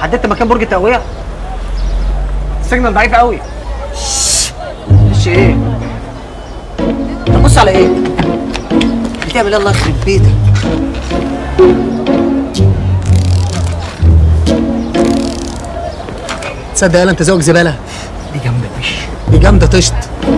حددت مكان برج التقويه؟ السيجنال ضعيف قوي. ماشي ايه؟ طب بص على ايه؟ بتعمل ايه الله يخرب بيتك؟ تصدق يالا انت ذوقك زباله؟ دي جامده مش دي جامده طشت.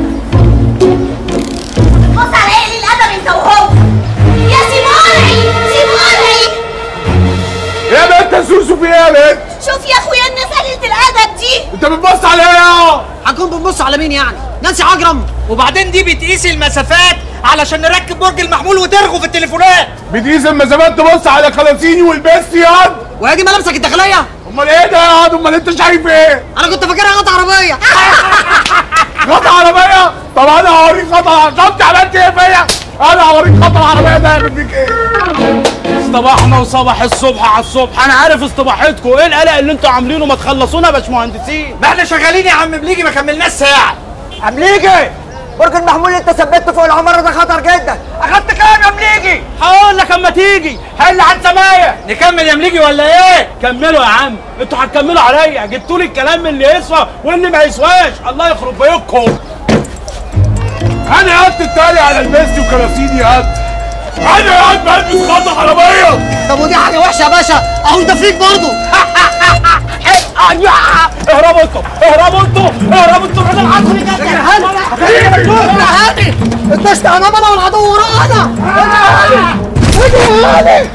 بص على ايه قليل الادب انت وهو؟ يا سيموني سيموني يا بنت سوسو في ايه يا بنت؟ شوف يا اخويا الناس قليلة الادب دي. انت بتبص على ايه؟ هنكون بنبص على مين يعني؟ نانسي عجرم. وبعدين دي بتقيس المسافات علشان نركب برج المحمول وترغوا في التليفونات. بتقيس المسافات تبص على خلاصيني والبس ياض. وهي دي ملابسك الداخليه؟ امال ايه ده ياض؟ امال انت شايف ايه؟ انا كنت فاكرها غطا عربيه. غطا عربيه؟ طب انا هوريك غطا. شفت عملت ايه فيا؟ انا هوريك غطا العربيه ده هيعمل فيك ايه؟ اصطبحنا وصبح الصبح على الصبح. انا عارف اصطباحتكم ايه القلق اللي انتوا عاملينه. ما تخلصونا يا باشمهندسين. ما احنا شغالين يا عم بليجي ما كملناش ساعه. عم بليجي برج المحمول اللي انت ثبته فوق العماره ده خطر جدا. اخدت كام يا مليجي؟ هقول لك اما تيجي. حل عن سمايه. نكمل يا مليجي ولا ايه؟ كملوا يا عم. انتوا هتكملوا عليا. جبتوا لي الكلام اللي يسوى واللي ما يسواش. الله يخرب بيوتكم. انا قعدت التالي على البيستي وكراسيني ياض. انا قاعد بلبس غطا عربيه. طب ودي حاجه وحشه يا باشا. اهو انت فيك برضه. اهربوا انتوا اهربوا انتوا اهربوا انتوا. انا العصري فاكر هادي الدشت امامنا والعدو ورانا. هادي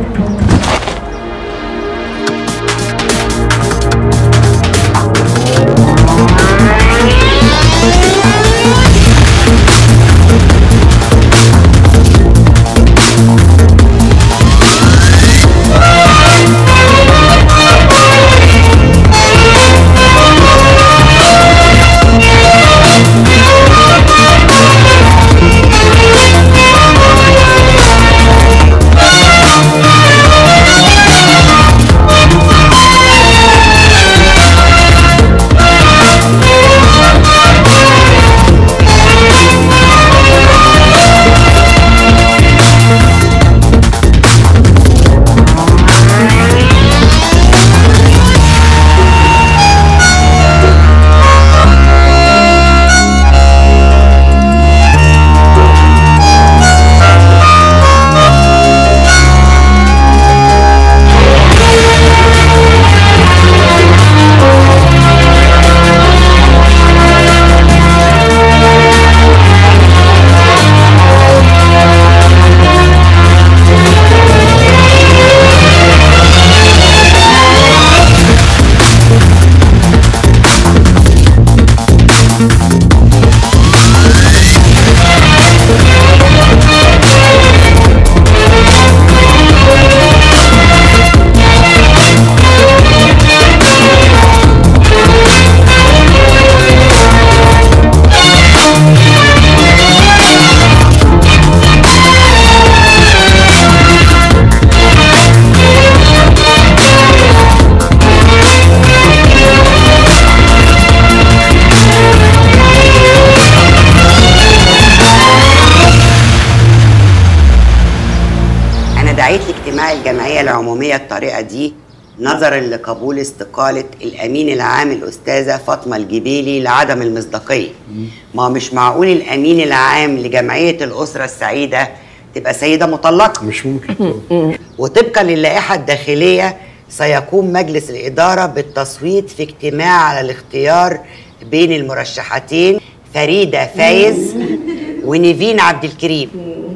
الجمعية العمومية الطريقة دي نظرا لقبول استقالة الأمين العام الأستاذة فاطمة الجبيلي لعدم المصداقية. ما مش معقول الأمين العام لجمعية الأسرة السعيدة تبقى سيدة مطلقة. مش ممكن. وطبقا للائحة الداخلية سيقوم مجلس الإدارة بالتصويت في اجتماع على الاختيار بين المرشحتين فريدة فايز ونيفين عبد الكريم.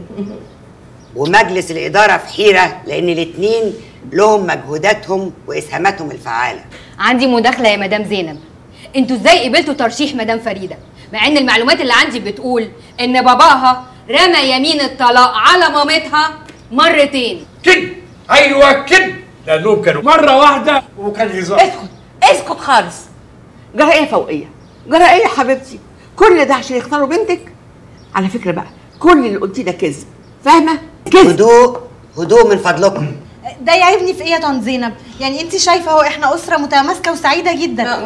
ومجلس الإدارة في حيرة لأن الاتنين لهم مجهوداتهم وإسهاماتهم الفعالة. عندي مداخلة يا مدام زينب. انتوا ازاي قبلتوا ترشيح مدام فريدة مع ان المعلومات اللي عندي بتقول ان باباها رمى يمين الطلاق على مامتها مرتين؟ كده ايوه كده، لانهم كانوا مرة واحدة وكان هزار. اسكت خالص. جرى ايه يا فوقية؟ جرى ايه يا حبيبتي؟ كل ده عشان يختاروا بنتك؟ على فكرة بقى كل اللي قلتيه ده كذب، فاهمة؟ كذب. هدوء هدوء من فضلكم. ده يعيبني في ايه يا طنط زينب؟ يعني انت شايفه اهو احنا اسره متماسكه وسعيده جدا.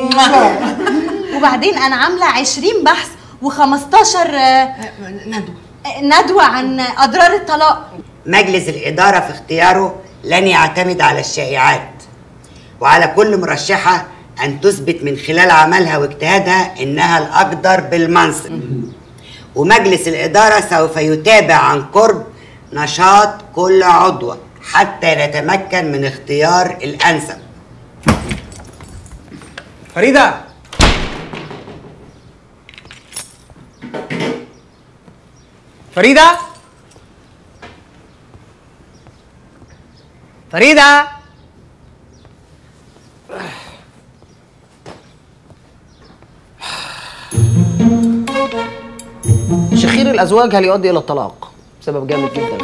وبعدين انا عامله 20 بحث و15 ندوه عن اضرار الطلاق. مجلس الإدارة في اختياره لن يعتمد على الشائعات، وعلى كل مرشحة أن تثبت من خلال عملها واجتهادها إنها الأقدر بالمنصب. ومجلس الإدارة سوف يتابع عن قرب نشاط كل عضوة حتى نتمكن من اختيار الأنسب. فريدة، فريدة، فريدة، شخير الأزواج هل يؤدي إلى الطلاق؟ سبب جامد جدا.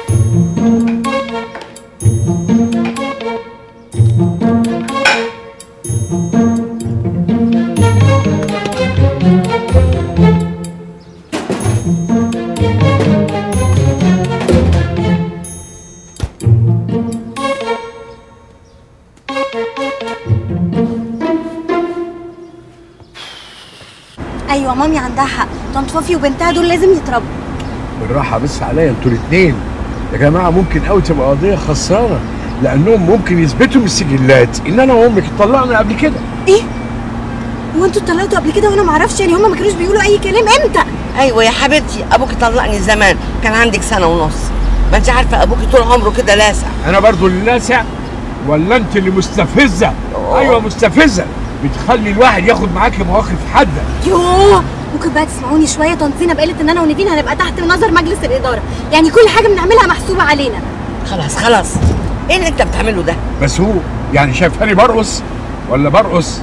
ايوه مامي عندها حق، طنط فافي وبنتها دول لازم يتربوا. بالراحه بس عليا انتوا الاثنين يا جماعه. ممكن قوي تبقى قضيه خسرانه لانهم ممكن يثبتوا من السجلات ان انا وامك اتطلقنا قبل كده. ايه؟ هو انتوا اتطلقتوا قبل كده وانا ما اعرفش؟ يعني هما ما كانوش بيقولوا اي كلام امتى؟ ايوه يا حبيبتي، ابوك طلقني زمان كان عندك سنه ونص. ما انت عارفه ابوك طول عمره كده لاسع. انا برضو اللي لاسع ولا انت اللي مستفزه؟ ايوه مستفزه، بتخلي الواحد ياخد معاكي مواقف حاده. يوه، ممكن بقى تسمعوني شويه؟ طنط زينب قالت ان انا ونيفين هنبقى تحت نظر مجلس الاداره، يعني كل حاجه بنعملها محسوبه علينا. خلاص خلاص، ايه اللي انت بتعمله ده؟ بس هو يعني شايفاني برقص ولا برقص؟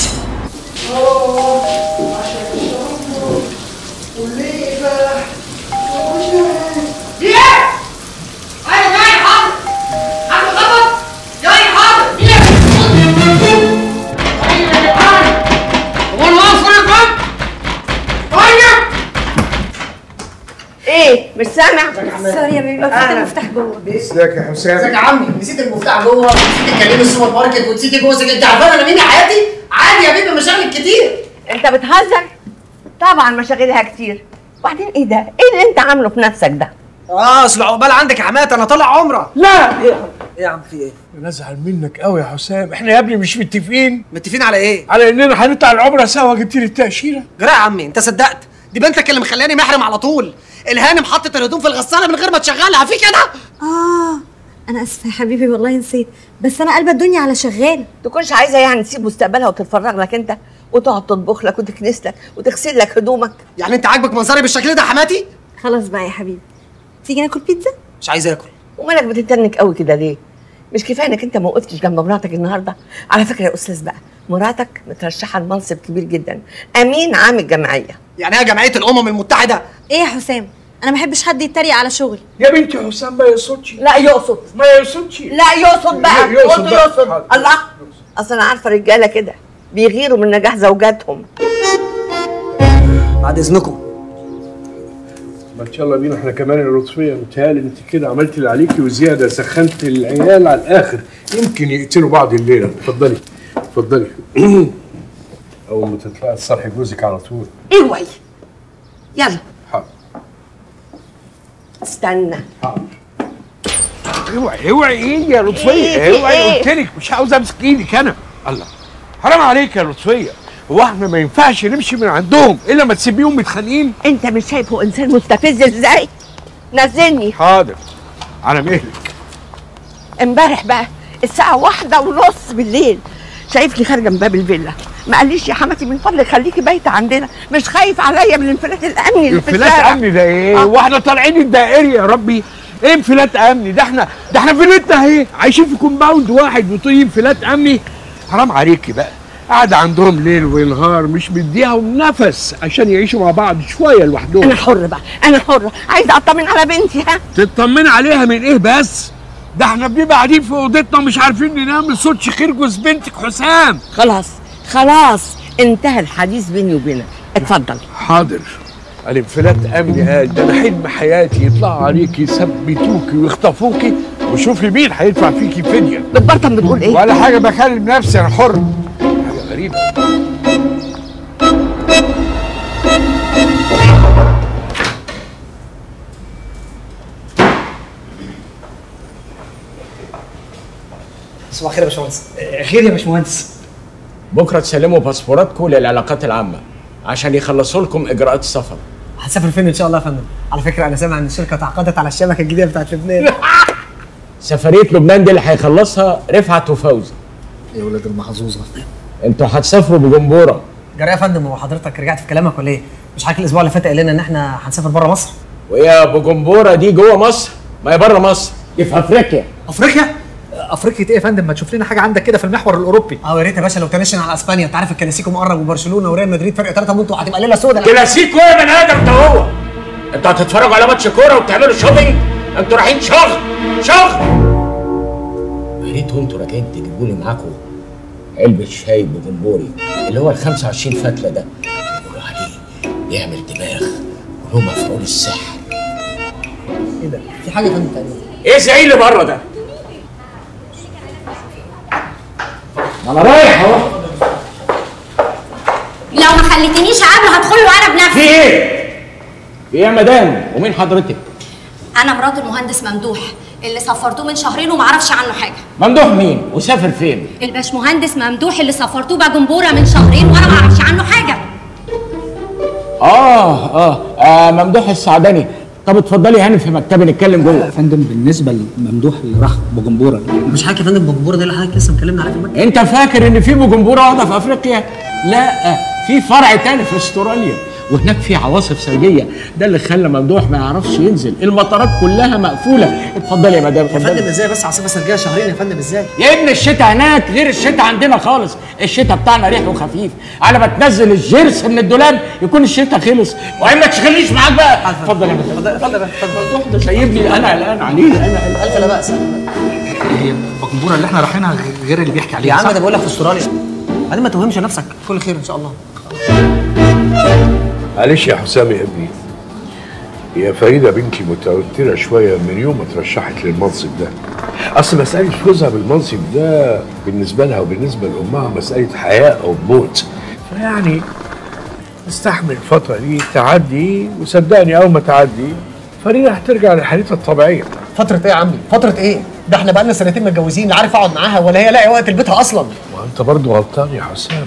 ايه مش سامع؟ سوري يا بيبي، نسيت المفتاح جوه. ازيك يا حسام؟ ازيك يا عمي؟ نسيت المفتاح جوه، ونسيت تكلمي السوبر ماركت، ونسيتي جوزك. انت عارفه انا مين يا حياتي؟ عادي يا بيبي، مشاغلك كتير. انت بتهزر؟ طبعا مشاغلها كتير. وبعدين ايه ده؟ ايه اللي انت عامله في نفسك ده؟ اصل عقبال عندك يا حماتي، انا طالع عمره. لا ايه يا عم، في ايه؟ انا ازعل منك قوي يا حسام. احنا يا ابني مش متفقين متفقين على ايه؟ على اننا هنطلع العمره سوا. جبت لي التاشيره. جرى يا عمي، انت صدقت؟ دي بنتك اللي مخلاني محرم على طول. الهانم حطت الهدوم في الغساله من غير ما تشغلها، في كده؟ انا اسفه يا حبيبي والله نسيت، بس انا قلبة الدنيا على شغال. تكونش عايزه يعني تسيب مستقبلها وتتفرغ لك انت وتقعد تطبخ لك وتكنس لك وتغسل لك هدومك؟ يعني انت عاجبك منظري بالشكل ده يا حماتي؟ خلاص بقى يا حبيبي، تيجي ناكل بيتزا؟ مش عايز اكل. ومالك بتتنك قوي كده ليه؟ مش كفايه انك انت ما وقفتش جنب مراتك النهارده؟ على فكره يا استاذ بقى، مراتك مترشحه لمنصب كبير جدا، امين عام الجمعيه. يعني هي جمعيه الامم المتحده؟ ايه يا حسام، انا ما بحبش حد يتريق على شغلي. يا بنتي حسام ما يقصدش. لا يقصد. ما يقصدش. لا يقصد بقى. يقصد قلت بقى. يقصد. الله، اصل انا عارفه رجاله كده بيغيروا من نجاح زوجاتهم. بعد اذنكم. ما ان شاء الله بينا احنا كمان يا لطفيه. متهيألي انت كده عملتي اللي عليكي وزياده، سخنت العيال على الاخر، يمكن يقتلوا بعض الليله. اتفضلي اتفضلي. اول ما تطلعي تصرحي جوزك على طول. اوعي. يلا. حاضر. استنى. حاضر. اوعي اوعي. ايه يا لطفيه؟ إيه؟ اوعي، قلت لك مش عاوز امسك ايدك انا. الله، حرام عليك يا لطفيه. هو احنا ما ينفعش نمشي من عندهم الا ما تسيبيهم متخانقين؟ انت مش شايفه انسان مستفز ازاي؟ نزلني. حاضر، على مهلك. امبارح بقى الساعة 1:30 بالليل شايفني خارجة من باب الفيلا، ما قاليش يا حماتي من فضلك خليكي بايتة عندنا، مش خايف عليا من الانفلات الامني اللي في الشارع؟ انفلات امني ده ايه؟ واحنا طالعين الدائري يا ربي؟ ايه انفلات امني ده؟ احنا فيلتنا اهي، عايشين في كومباوند واحد وطول انفلات امني؟ حرام عليكي بقى. قاعدة عندهم ليل ونهار مش مديهم نفس عشان يعيشوا مع بعض شوية لوحدهم. انا حرة بقى، انا حرة، عايزة اطمن على بنتي. ها؟ تطمني عليها من ايه بس؟ ده احنا بنبقى قاعدين في اوضتنا مش عارفين ننام لصوت شخير جوز بنتك حسام. خلاص خلاص انتهى الحديث بيني وبينك، اتفضل. حاضر. الانفلات امني قال ده انا حلم حياتي يطلعوا عليكي يثبتوكي ويخطفوكي وشوفي مين هيدفع فيكي فديه. بالبرطم بتقول ايه؟ ولا حاجه، بكلم نفسي، انا حر. حاجه غريبه. صباح الخير يا باشمهندس. خير يا باشمهندس. بكره تسلموا باسبوراتكم للعلاقات العامه عشان يخلصوا لكم اجراءات السفر. هتسافر فين ان شاء الله يا فندم؟ على فكره انا سامع ان الشركه تعاقدت على الشبكه الجديده بتاعت لبنان. سفريه لبنان دي اللي هيخلصها رفعت وفوزي. يا ولاد المحظوظه. انتوا هتسافروا بجمبوره. جرى يا فندم، هو حضرتك رجعت في كلامك ولا ايه؟ مش حضرتك الاسبوع اللي فات قال لنا ان احنا هنسافر بره مصر؟ ويا بجمبوره دي جوه مصر؟ ما هي بره مصر، دي في افريقيا. افريقيا؟ افريقيا ايه يا فندم؟ ما تشوف لنا حاجه عندك كده في المحور الاوروبي. يا ريت يا باشا لو تنشن على اسبانيا، انت عارف الكلاسيكو مقرب وبرشلونه وريال مدريد فرق 3 بونت وهتبقى ليله سودا. كلاسيكو يا بني ادم ده هو؟ انتوا هتتفرجوا على ماتش كوره وبتعملوا شوبينج؟ انتوا رايحين شغل. يا ريت وانتوا راجعين تجيبوا لي معاكم علبه شاي بجمبوري اللي هو ال 25 فتله ده، بيقولوا عليه بيعمل دماغ وله مفعول السحر. ايه ده؟ في حاجه يا فندم تقريبا. ايه زي اللي بره ده؟ انا رايح اهو. لو ما خليتنيش اقابله هدخل له انا بنفسي. في ايه؟ في ايه يا مدام؟ ومين حضرتك؟ انا مرات المهندس ممدوح اللي سافرتوه من شهرين ومعرفش عنه حاجه. ممدوح مين؟ وسافر فين؟ الباشمهندس ممدوح اللي سافرتوه بجمبوره من شهرين وانا معرفش عنه حاجه. ممدوح السعداني. طب اتفضلي هانم في مكتبي نتكلم جوه. يا فندم بالنسبه لممدوح اللي راح بجمبوره، مش حضرتك يا فندم بجمبوره ده اللي حضرتك لسه مكلمنا عليه في المكتب؟ انت فاكر ان في بجمبوره واحده في افريقيا؟ لا، في فرع تاني في استراليا وهناك في عواصف ثلجيه، ده اللي خلى ممدوح ما يعرفش ينزل، المطارات كلها مقفوله. اتفضلي يا مدام. يا فندم ازاي بس عاصفه ثلجيه شهرين يا فندم ازاي؟ يا ابن الشتاء هناك غير الشتاء عندنا خالص، الشتاء بتاعنا ريحه خفيف، على ما تنزل الجرس من الدولاب يكون الشتاء خلص، وما تشغلنيش معاك بقى. اتفضل يا مدام. اتفضل. ممدوح ده سايبني انا قلقان عليه. انا الف لا باس. هي بجمبوره اللي احنا رايحينها غير اللي بيحكي عليها. يا عم ده بقول لك في استراليا. بعدين ما توهمش نفسك، كل خير ان شاء الله. معلش يا حسام يا ابني، يا فريده بنتي متوتره شويه من يوم ما اترشحت للمنصب ده. اصل مساله فوزها بالمنصب ده بالنسبه لها وبالنسبه لامها مساله حياه او موت، فيعني استحمل الفتره دي تعدي، وصدقني اول ما تعدي فريده هترجع لحالتها الطبيعيه. فتره ايه يا عمي؟ فتره ايه؟ ده احنا بقالنا سنتين متجوزين، لا عارف اقعد معاها ولا هي لاقي وقت لبيتها اصلا. وانت برضه غلطان يا حسام.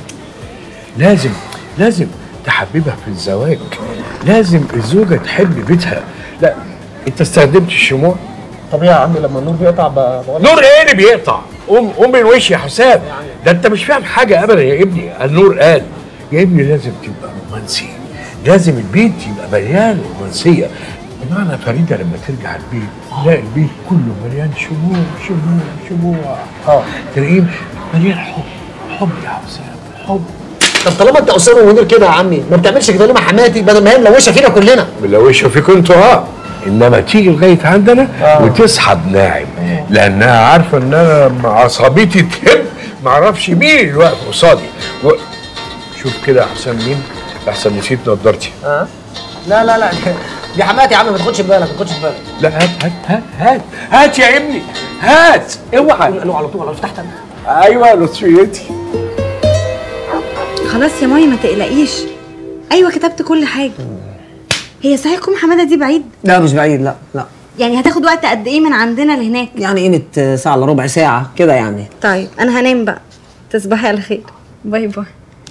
لازم تحببها في الزواج، لازم الزوجه تحب بيتها. لا انت استخدمت الشموع. طبيعي يا عم لما النور بيقطع بقول نور ايه اللي بيقطع؟ قوم من وشي يا حسام. ده انت مش فاهم حاجه ابدا يا ابني. النور قال يا ابني لازم تبقى رومانسي، لازم البيت يبقى مليان رومانسيه. بمعنى فريده لما ترجع البيت تلاقي البيت كله مليان شموع. تلاقيه مليان حب يا حسام، حب. طب طالما انت قصير ومنير كده يا عمي، ما بتعملش كده ليه مع حماتي بدل ما هي ملوشه فينا كلنا؟ ملوشه فيكم انتوا انما تيجي لغايه عندنا وتسحب ناعم، لانها عارفه ان انا مع عصبيتي تهب ما اعرفش مين اللي واقف قصادي. شوف كده يا حسام مين؟ احسن نسيت نضارتي. لا دي حماتي يا عم، ما تاخدش في بالك. لا هات يا ابني، هات. اوعى على طول فتحت انا. ايوه لطفيتي. خلاص يا ماي ما تقلقيش. ايوه كتبت كل حاجه. هي صحيح كوم حماده دي بعيد؟ لا مش بعيد، لا. يعني هتاخد وقت قد ايه من عندنا لهناك؟ يعني قيمه ساعه الا ربع ساعه كده يعني. طيب انا هنام بقى، تصبحي على خير. باي باي.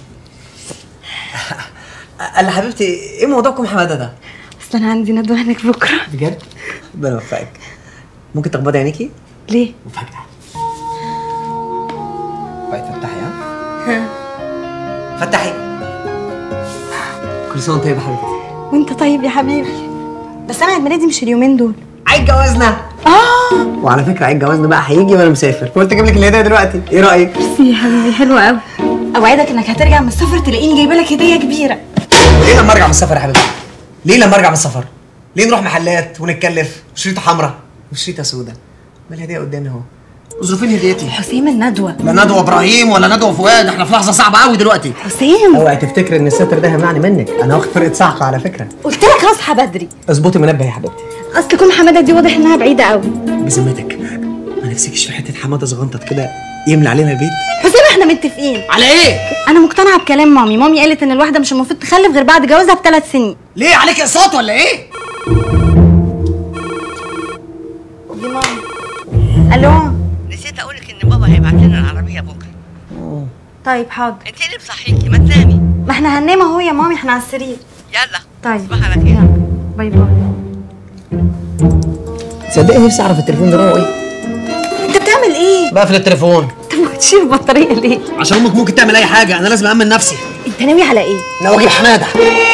قال حبيبتي ايه موضوعكم حماده ده؟ اصل انا عندي ندوه هناك بكره. بجد؟ ربنا يوفقك. ممكن تغمضي عينيكي؟ ليه؟ مفاجأة. بقيت فتحي ها؟ فتحي. كل سنه وانت طيب يا حبيبتي. وانت طيب يا حبيبي. بس انا عيد ميلادي مش اليومين دول. عيد جوازنا. وعلى فكره عيد جوازنا بقى هيجي وانا مسافر، فقلت اجيب لك الهديه دلوقتي، ايه رايك؟ ميرسي يا حبيبي، حلوه قوي. اوعدك انك هترجع من السفر تلاقيني جايبه لك هديه كبيره. ليه لما ارجع من السفر يا حبيبتي؟ ليه لما ارجع من السفر؟ ليه نروح محلات ونتكلف وشريطه حمراء وشريطه سوداء؟ ما الهديه قدامي اهو. اظرفين هديتي. حسين الندوه. لا ندوه ابراهيم ولا ندوه فؤاد، احنا في لحظه صعبه قوي دلوقتي. حسين اوعي تفتكر ان الستر ده هيمنعني منك، انا واخد فرقه صعقه على فكره. قلت لك هصحى بدري. اظبطي منبه يا حبيبتي. اصل كوم حماده دي واضح انها بعيده قوي. بذمتك ما نفسكش في حته حماده صغنطط كده يملى علينا البيت؟ حسين احنا متفقين على ايه؟ انا مقتنعه بكلام مامي قالت ان الواحده مش المفروض تخلف غير بعد جوازها ب3 سنين. ليه عليك اقساط ولا ايه؟ دي ماما. الو. نسيت اقولك ان بابا هيبعت لنا العربيه بكره. طيب حاضر. انت اللي مصحيكي، ما تنامي. ما احنا هننام اهو يا مامي، احنا على السرير. يلا طيب تصبح على خير. باي باي. تصدقي نفسي اعرف التليفون ده نوعه ايه؟ انت بتعمل ايه؟ بقفل التليفون. انت ما بتشيل البطاريه ليه؟ عشان امك ممكن تعمل اي حاجه، انا لازم امن نفسي. انت ناوي على ايه؟ ناوي اجيب حماده.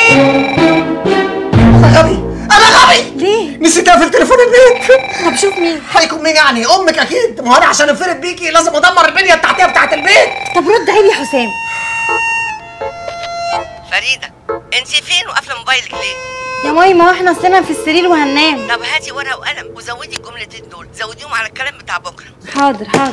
انا غبي، انا غبي. ليه؟ نسيت اقفل تليفون البيت. طب شوف مين؟ هيكون مين يعني؟ امك اكيد. ما هو انا عشان انفرد بيكي لازم ادمر البنيه التحتيه بتاعت البيت. طب رد عيب يا حسام. فريده انت فين وقافله موبايلك ليه؟ يا ماي ما احنا اصلنا في السرير وهننام. طب هاتي ورقه وقلم وزودي الجملتين دول، زوديهم على الكلام بتاع بكره. حاضر حاضر.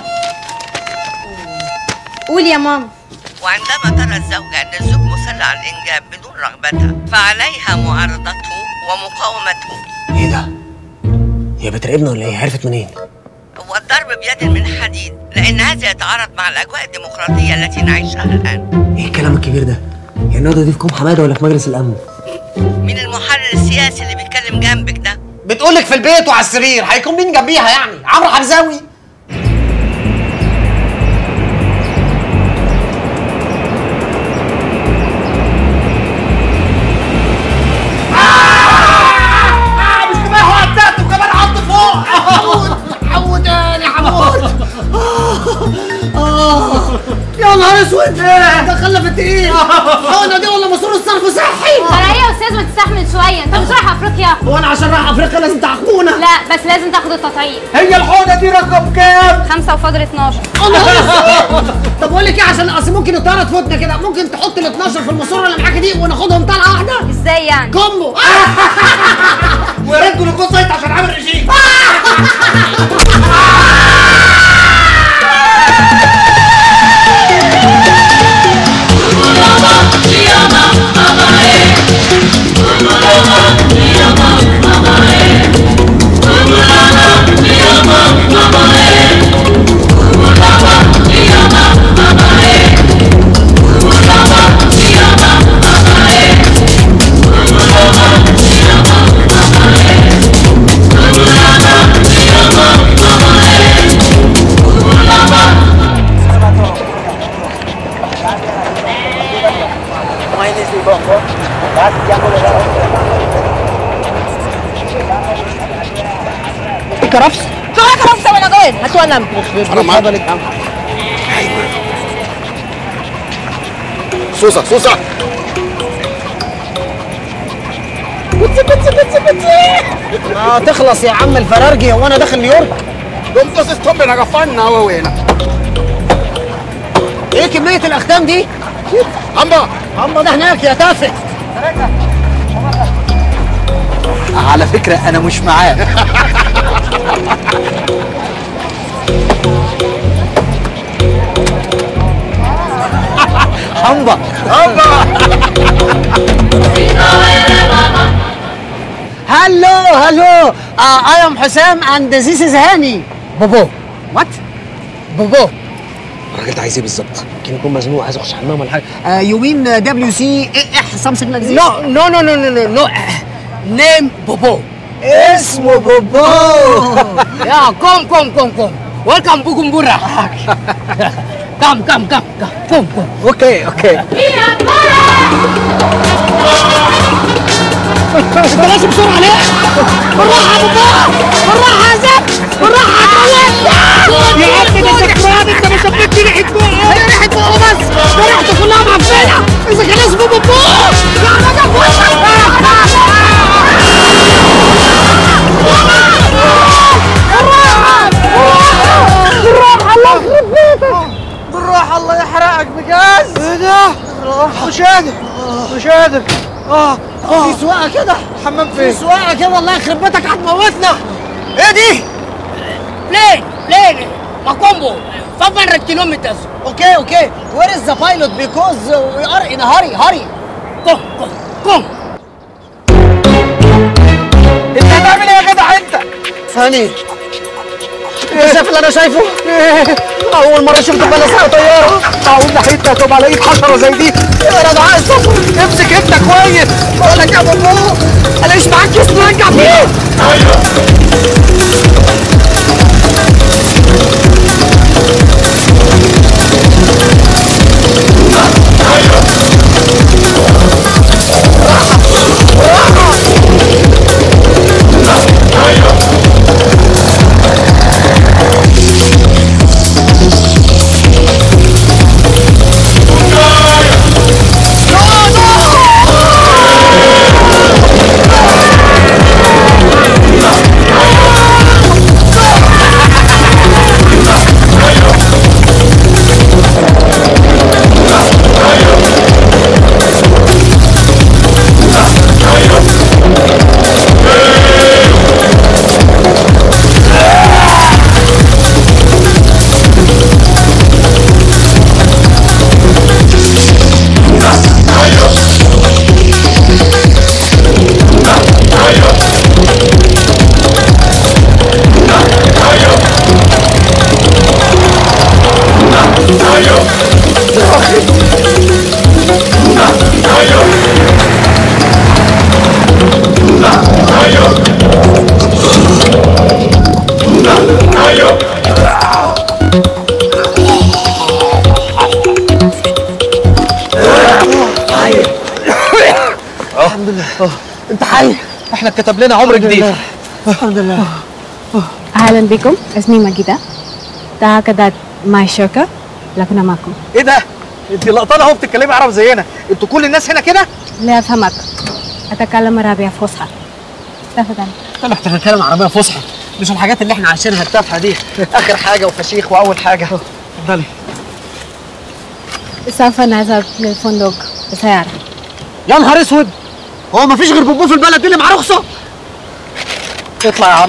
قول يا ماما. وعندما ترى الزوجة أن الزوج مصر على الإنجاب بدون رغبتها فعليها معارضته ومقاومته. ايه ده؟ هي بتراقبنا ولا ايه؟ عرفت منين؟ والضرب بيد من حديد، لأن هذا يتعارض مع الأجواء الديمقراطية التي نعيشها الآن. ايه الكلام الكبير ده؟ هي النهارده دي في كوم حماده ولا في مجلس الامن؟ مين المحلل السياسي اللي بيتكلم جنبك ده؟ بتقولك في البيت وعلى السرير، هيكون مين جنبيها يعني؟ عمرو حمزاوي؟ يا نهار اسود، ده خلفت ايه؟ حقنه دي ولا ماسوره الصرف صحي؟ ترى ايه يا استاذ ما تستحمل شويه، انت مش رايح افريقيا؟ هو انا عشان رايح افريقيا لازم تعاقبونا؟ لا بس لازم تاخد التطعيم. هي الحقنه دي رقم كام؟ 5 وفاضل 12. طب بقول لك ايه، عشان اصل ممكن الطياره تفوتنا كده، ممكن تحط ال 12 في الماسوره اللي معاكي دي وناخدهم طلعه واحده؟ ازاي يعني؟ كومبو. ويا ريت جلوكوز زيت عشان عامل رجيم. كرفس كرفس وانا جاي هاتوا انا اتفضل يا عم. سوسه سوسه تخلص يا عم الفرارجي، هو انا داخل نيويورك؟ دول ستوب رجفنا هو هنا. ايه كمية الاختام دي؟ همبا ده هناك يا تافه. على فكرة أنا مش معاه. همبا هلو I am حسام and this is هاني. بابو وات؟ بابو الراجل ده عايز ايه بالظبط؟ يمكن يكون مزنوق عايز يخش حمام ولا حاجه. يو مين WC something like this؟ No نيم بابو. اسمه بابو. يا كوم ويلكم بوجمبورا. كم اوكي انت ماشي بسرعه ليه؟ بالراحه يا بابا، بالراحه يا زفت، بالراحه يا عم. ده سكران، انت ما شميتش ريحه بقه. هي ريحه بقه بس، ده ريحته كلها معفنه. اذا كان اسمه بابا يا عم ده في وشك. بالراحه الله يخرب بيتك، بالراحه الله يحرقك بجاز. ايه ده؟ مش قادر. في سواقه كده. حمام فين؟ في سواقه كده الله يخرب بيتك هتموتنا. ايه دي؟ بلين ماكومبو 500 كيلومتر. اوكي وير از ذا بايلوت بيكوز وي ار ان هاري. كوم انت هتعمل ايه يا جدع انت؟ ثاني انت شايف اللي انا شايفه؟ اول مره شفت بلاسه طياره. معقول ناحيتها تبقى على ايد حشره زي دي؟ يا رضعاء الصفر امسك انت كويس. بقول لك يا بابا انا مش معاك كيس نرجع فيه. ايوه الحمد لله. انت حي؟ احنا اتكتب لنا عمر جديد. الحمد لله. اهلا بكم، اسمي ماجدة. ده كده ماي شركة لكن معكم. ايه ده؟ انت لقطانه اهو بتتكلمي عربي زينا، انتوا كل الناس هنا كده؟ لا افهمك، اتكلم عربية فصحى. تفضل. احنا بنتكلم عربيه فصحى، مش الحاجات اللي احنا عايشينها التافهه دي، اخر حاجه وفشيخ واول حاجه. اتفضلي. سوف نذهب للفندق بسيارة. يا نهار اسود، هو مفيش غير بوبو في البلد دي اللي معاه رخصه؟ اطلع يا عم.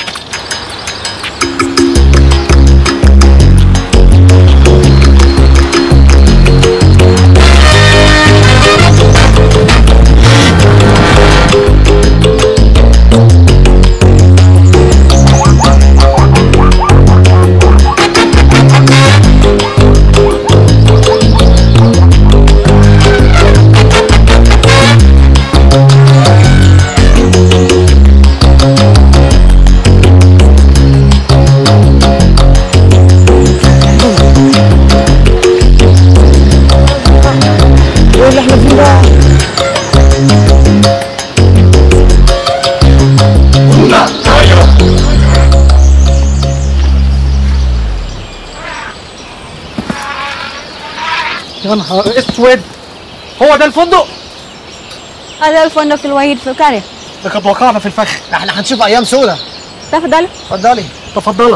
يا نهار اسود، هو ده الفندق؟ هذا الفندق الوحيد في القرية. لقد وقعنا في الفخ، احنا هنشوف ايام سودة. تفضل. اتفضلي. تفضلي.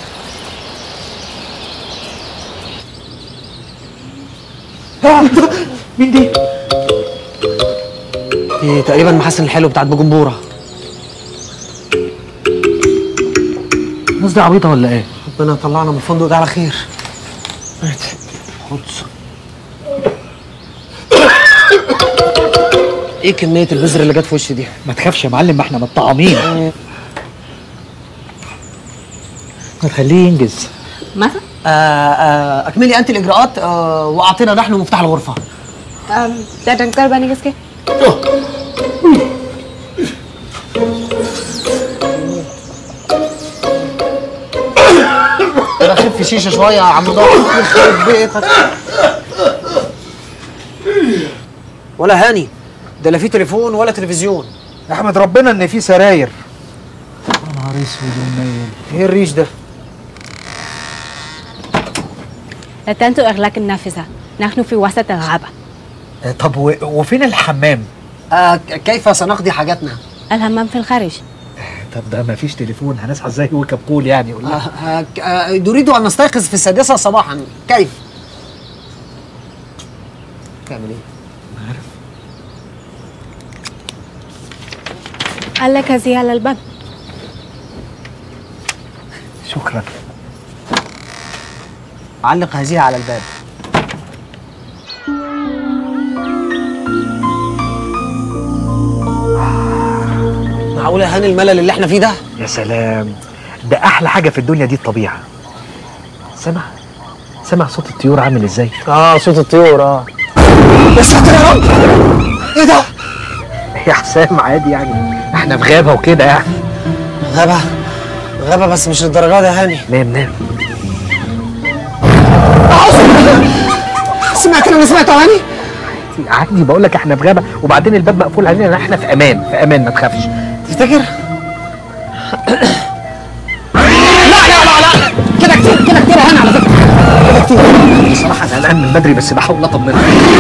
مين دي؟ دي تقريبا محاسن الحلو بتاعت بجمبورة. الناس دي عبيطة ولا ايه؟ ربنا يطلعنا من الفندق ده على خير. خد. ايه كمية البذر اللي جت في وشي دي؟ ما تخافش يا معلم، ما احنا متطعمين. ما تخليه ينجز. ماذا؟ اكملي انت الاجراءات واعطينا نحن مفتاح الغرفة. ده دكتور بانيجسكي. انا خف شيشة شوية يا عم ضاحك، يخرب بيتك. ولا هاني، ده لا في تليفون ولا تلفزيون. احمد ربنا ان في سراير. يا نهار اسود ومنيل. ايه الريش ده؟ لا تنسوا إغلاق النافذة، نحن في وسط الغابة. طب وفين الحمام؟ كيف سنقضي حاجاتنا؟ الحمام في الخارج. طب ده ما فيش تليفون، هنصحى ازاي وكبكول يعني؟ نريد ان نستيقظ في 6 صباحا، كيف؟ تعمل ايه؟ ما عارف. علق هذه على الباب. شكرا. علق هذه على الباب. معقولة يا هاني الملل اللي احنا فيه ده؟ يا سلام، ده احلى حاجه في الدنيا دي الطبيعه. سمع صوت الطيور عامل ازاي؟ صوت الطيور. يا ساتر يا رب، ايه ده؟ يا حسام عادي يعني، احنا في غابه وكده يعني. غابة بس مش للدرجة دي يا هاني. نام. سمعت اللي سمعته يا هاني؟ عادي بقول لك احنا في غابه، وبعدين الباب مقفول علينا، احنا في امان ما تخافش. تفتكر؟ لا كده كتير يا هاني على فكره، كده كتير. بصراحه انا قلقان من بدري بس بحاول اطمنك.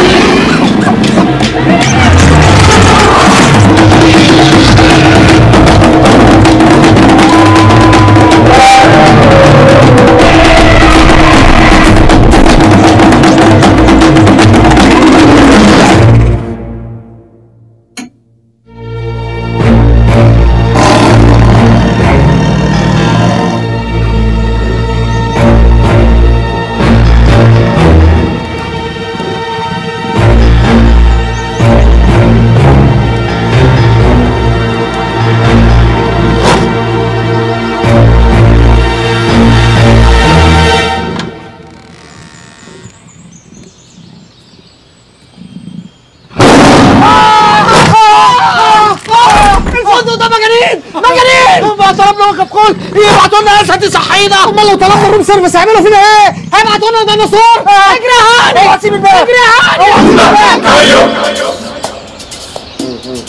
يبعتوا لنا ناس هتصحينا. امال لو طلبنا روم سيرفيس هيعملوا فينا ايه؟ هيبعتوا لنا ديناصور. اجري يا هاني، اوعى تسيب الباب، اجري يا هاني، اوعى تسيب الباب.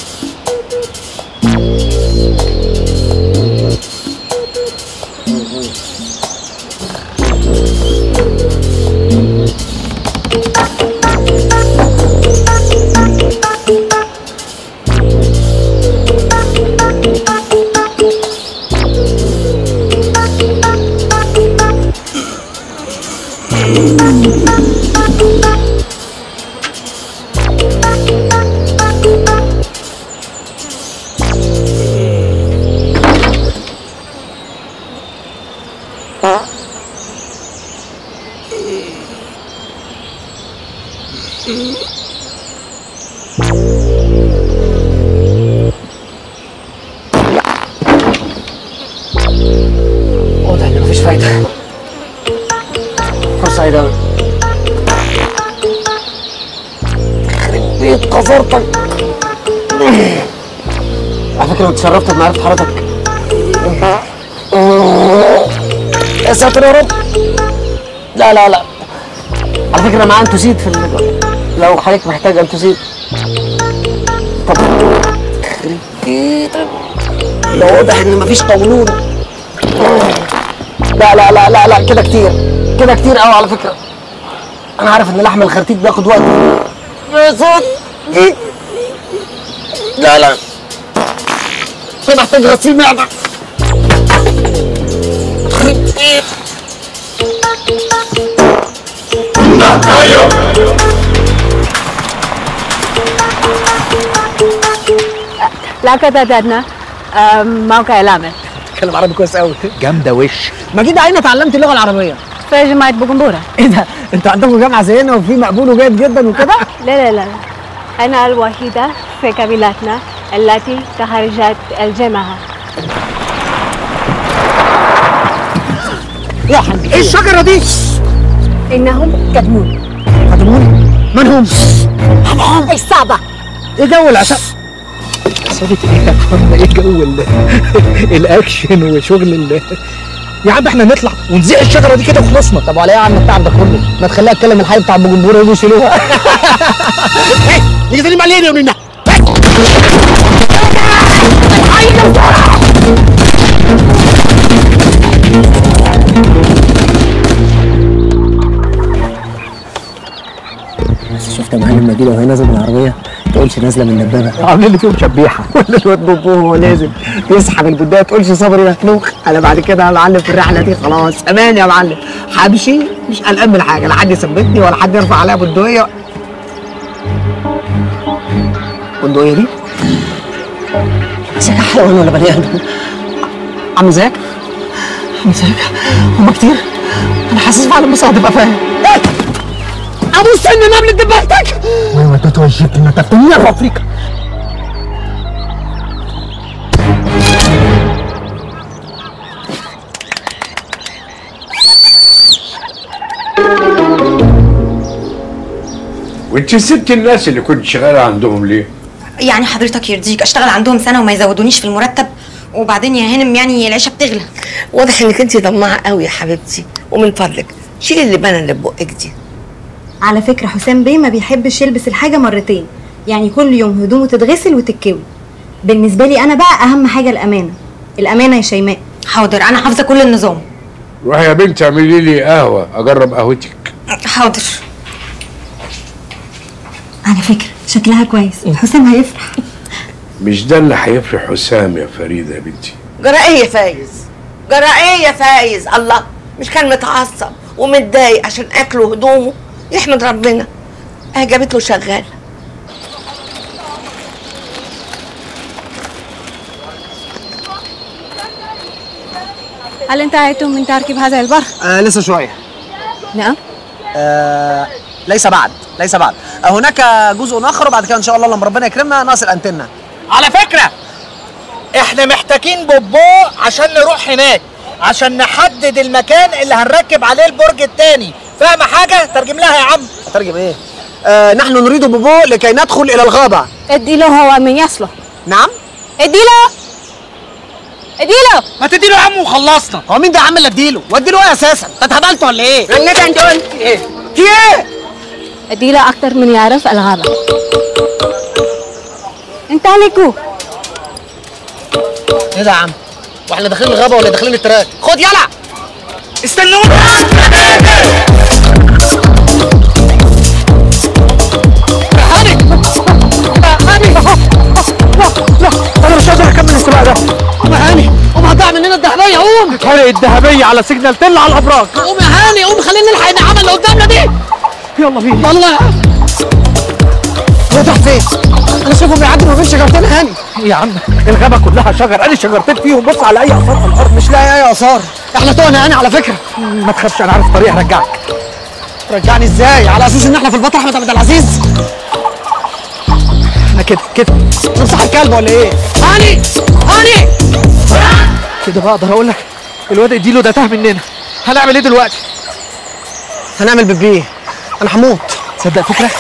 واضح ان مفيش فايده. فرصه سعيده قوي. يخرب بيت قذارتك. على فكره انا اتشرفت بمعرفه حضرتك. يا ساتر يا رب. لا لا لا، على فكره معاه انتوسيد في لو حضرتك محتاج انتوسيد. طب يخرب بيتك، ده واضح ان مفيش قولون. لا لا لا لا لا، كده كتير، كده كتير قوي على فكره. انا عارف ان لحم الخرتيت بياخد وقت. يا صوت لا لا، ده محتاج غسيل معده. لقد أدرنا موقع العمل. بتكلم عربي كويس قوي. جامده وش. ما كده عيني اتعلمت اللغه العربيه في جامعة بوجمبورة. ايه ده؟ انتوا عندكم جامعه زينا وفي مقبول وجيد جدا وكده؟ لا لا لا، أنا الوحيدة في قبيلتنا التي تخرجت الجامعة. يا حاج ايه الشجره دي؟ إنهم كتمون. كتمون؟ من هم؟ هم الصعبة. ايه جو العشاء؟ صدق ايه يا اخوانا؟ ايه جو الاكشن وشغل يا عم احنا نطلع ونزيق الشجره دي كده وخلصنا. طب وعلى ايه يا عم التعب ده كله؟ ما تخليها تكلم الحي بتاع بوجمبورة ويجوا يشيلوها. ايه نيجي تاني علينا يا ولينا. بس شفت يا معلم نجيله وهي نازله من العربيه ما تقولش نازله من النبابه، عاملين لي فيهم شبيحه. ولا الواد بوبو وهو نازل يسحب البدايه تقولش صبري مخنوق. انا بعد كده يا معلم في الرحله دي خلاص امان يا معلم، همشي مش قلقان من حاجه، لا حد يثبتني ولا حد يرفع عليا بندقيه. بندقيه دي؟ مسكها حيوان ولا بني ادم؟ عم زيك؟ عم زيك؟ هما كتير؟ انا حاسس فعلا بس هتبقى فاهم. ابو سن نمل دبلتك وين توجهت ان تفتني في افريقيا. وانت سبت الناس اللي كنت شغاله عندهم ليه؟ يعني حضرتك يرضيك اشتغل عندهم سنه وما يزودونيش في المرتب؟ وبعدين يا هانم يعني العيشه بتغلى. واضح انك انت طماعه قوي يا حبيبتي، ومن فضلك شيلي اللبانه اللي ببقك دي. على فكرة حسام بيه ما بيحبش يلبس الحاجة مرتين، يعني كل يوم هدومه تتغسل وتتكوي. بالنسبة لي أنا بقى أهم حاجة الأمانة. الأمانة يا شيماء. حاضر، أنا حافظة كل النظام. روحي يا بنت اعملي لي قهوه اجرب قهوتك. حاضر. على فكرة شكلها كويس، حسام هيفرح. مش ده اللي هيفرح حسام يا فريده يا بنتي. جرى ايه يا فايز؟ جرى ايه يا فايز؟ الله، مش كان متعصب ومتضايق عشان اكله وهدومه؟ يحمد ربنا اهي جابت له شغال. هل انتهيتم من تركيب هذا البر؟ لسه شويه. نعم. ليس بعد، ليس بعد. هناك جزء اخر وبعد كده ان شاء الله لما ربنا يكرمنا ناقص الانتنه. على فكره احنا محتاجين بوبو عشان نروح هناك، عشان نحدد المكان اللي هنركب عليه البرج الثاني. فاهمه حاجه؟ ترجم لها يا عم. اترجم ايه؟ نحن نريد بوبو لكي ندخل الى الغابه. اديله هو من يصله. نعم؟ اديله ما تديله يا عم وخلصنا. هو مين ده يا عم اللي اديله؟ واديله ايه اساسا؟ انت اتهبلت ولا ايه؟ النبي انت قلت ايه؟ في ايه؟ اديله اكتر من يعرف الغابه. انطلقوا. ايه ده يا عم؟ واحنا داخلين الغابه ولا داخلين التراك؟ خد يلا استنونا. لا انا مش قادر اكمل السباق ده. قوم يا هاني، قوم هتضيع مننا الذهبيه. قوم طارق الذهبيه على سيجنال تل على الابراج. قوم يا هاني، قوم خلينا نلحق النعامه اللي قدامنا دي. يلا بينا. يلا هو تحت فين؟ انا شايفه بيعدي ما بين شجرتين يا هاني. يا عم الغابه كلها شجر، ادي شجرتين فيهم، بص على اي اثار على الارض. مش لاقي اي اثار. احنا تهنا هاني على فكره. ما تخافش انا عارف طريق هرجعك. ترجعني ازاي؟ على اساس ان احنا في البطل احمد عبد العزيز؟ احنا كده نمسح الكلب ولا ايه؟ هاني كده بقى اقدر اقول لك الواد اديله ده تاه مننا. هنعمل ايه دلوقتي؟ هنعمل بيبيه. انا هموت. تصدق فكره؟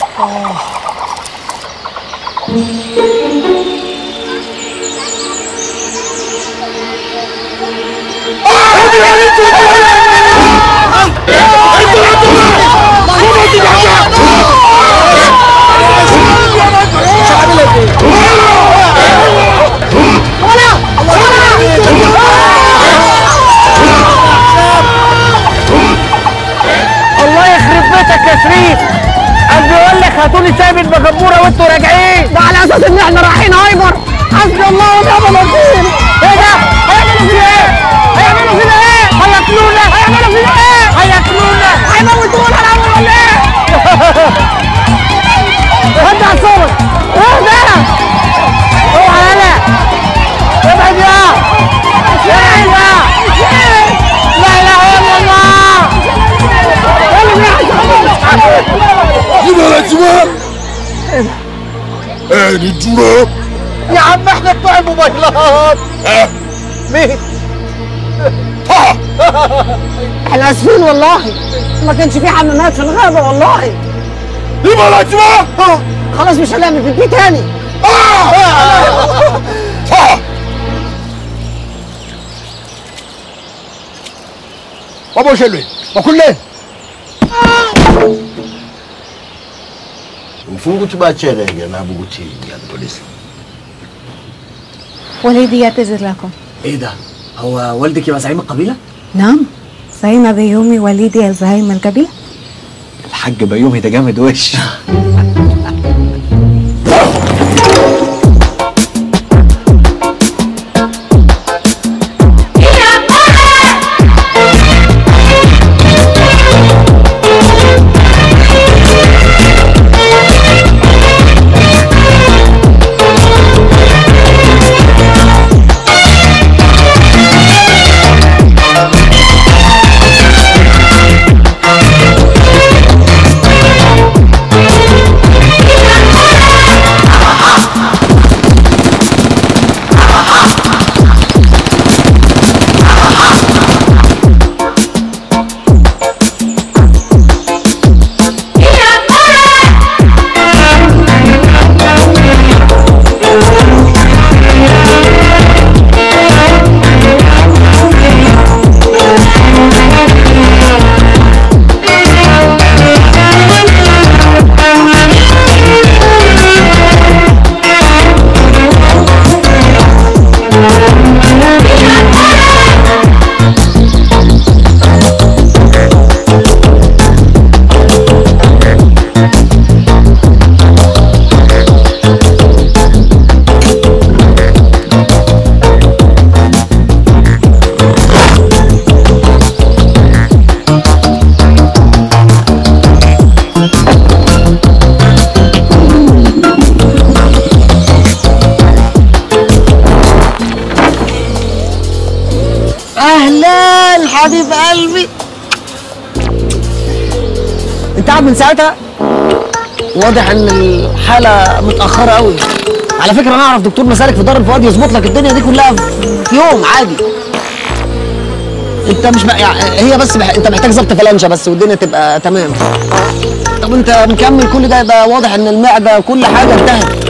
الله يخرب بيتك يا شريف. قال بيقول لك هاتولي سايب المجبوره وانتوا راجعين. ده على اساس ان احنا رايحين هايبر. حسبي الله ونعم الوكيل. ايه ده؟ هيعملوا فينا ايه؟ هيعملوا فينا ايه؟ هياكلونا. هيعملوا فينا ايه؟ هياكلونا. هيموتونا الاول ولا ايه؟ ودي على الصبر. ايه ده؟ اوعى يالا. ابعد يا. ابعد يا. لا اله الا الله. ايه اللي بيحصل؟ جمال جمال. ايه الجمال؟ يا عم احنا بتوع الموبايلات. مين؟ احنا اسفين والله. ما كانش في حمامات في الغابه والله. جمال يا جمال. خلاص مش هنعمل بيبي تاني. Vamos, Shelby. Makulle. Mfungu tubacherenge nabuguti ya polisi. والدي يعتذر لكم. ايه ده؟ هو والدك يبقى زعيم القبيله؟ نعم، زعيم بيومي والدي زعيم القبيلة. الحاج بيومي ده جامد وش. اهلا حبيب قلبي. انت قاعد من ساعتها؟ واضح ان الحاله متاخره قوي. على فكره انا اعرف دكتور مسالك في دار الفؤاد يظبط لك الدنيا دي كلها في يوم عادي. انت مش يعني هي بس انت محتاج ظبط فلانشه بس والدنيا تبقى تمام. طب انت مكمل كل ده واضح ان المعده كل حاجه انتهت.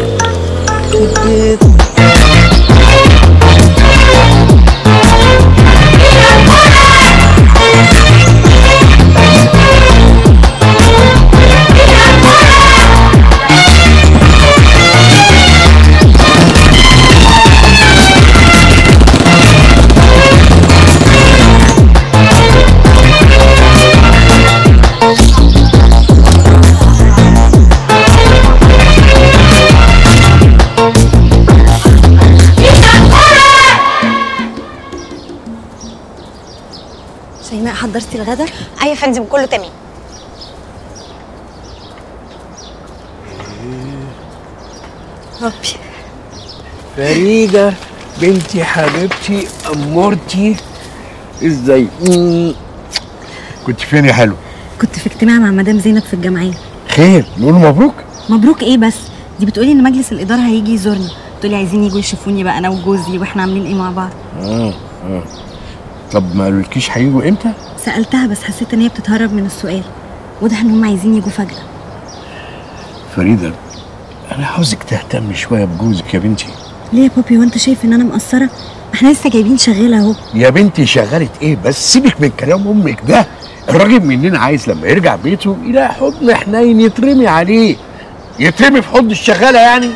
شيماء حضرتي الغدا؟ ايوه يا فندم كله تمام. ربي. فريدة بنتي حبيبتي أمورتي ازاي؟ كنت فين يا حلو؟ كنت في اجتماع مع مدام زينب في الجمعيه. خير؟ نقول مبروك. مبروك ايه بس؟ دي بتقولي ان مجلس الاداره هيجي يزورنا، بتقولي عايزين يجوا يشوفوني بقى انا وجوزي واحنا عاملين ايه مع بعض. طب ما قالولكيش هيجوا امتى؟ سالتها بس حسيت ان هي بتتهرب من السؤال، واضح ان هم عايزين يجوا فجاه. فريده انا عاوزك تهتم شويه بجوزك يا بنتي. ليه يا بابي وانت شايف ان انا مقصره؟ احنا لسه جايبين شغاله اهو. يا بنتي شغاله ايه بس؟ سيبك من كلام امك ده. الراجل مننا عايز لما يرجع بيته يلاقي حضن حنين يترمي عليه، يترمي في حضن الشغاله يعني.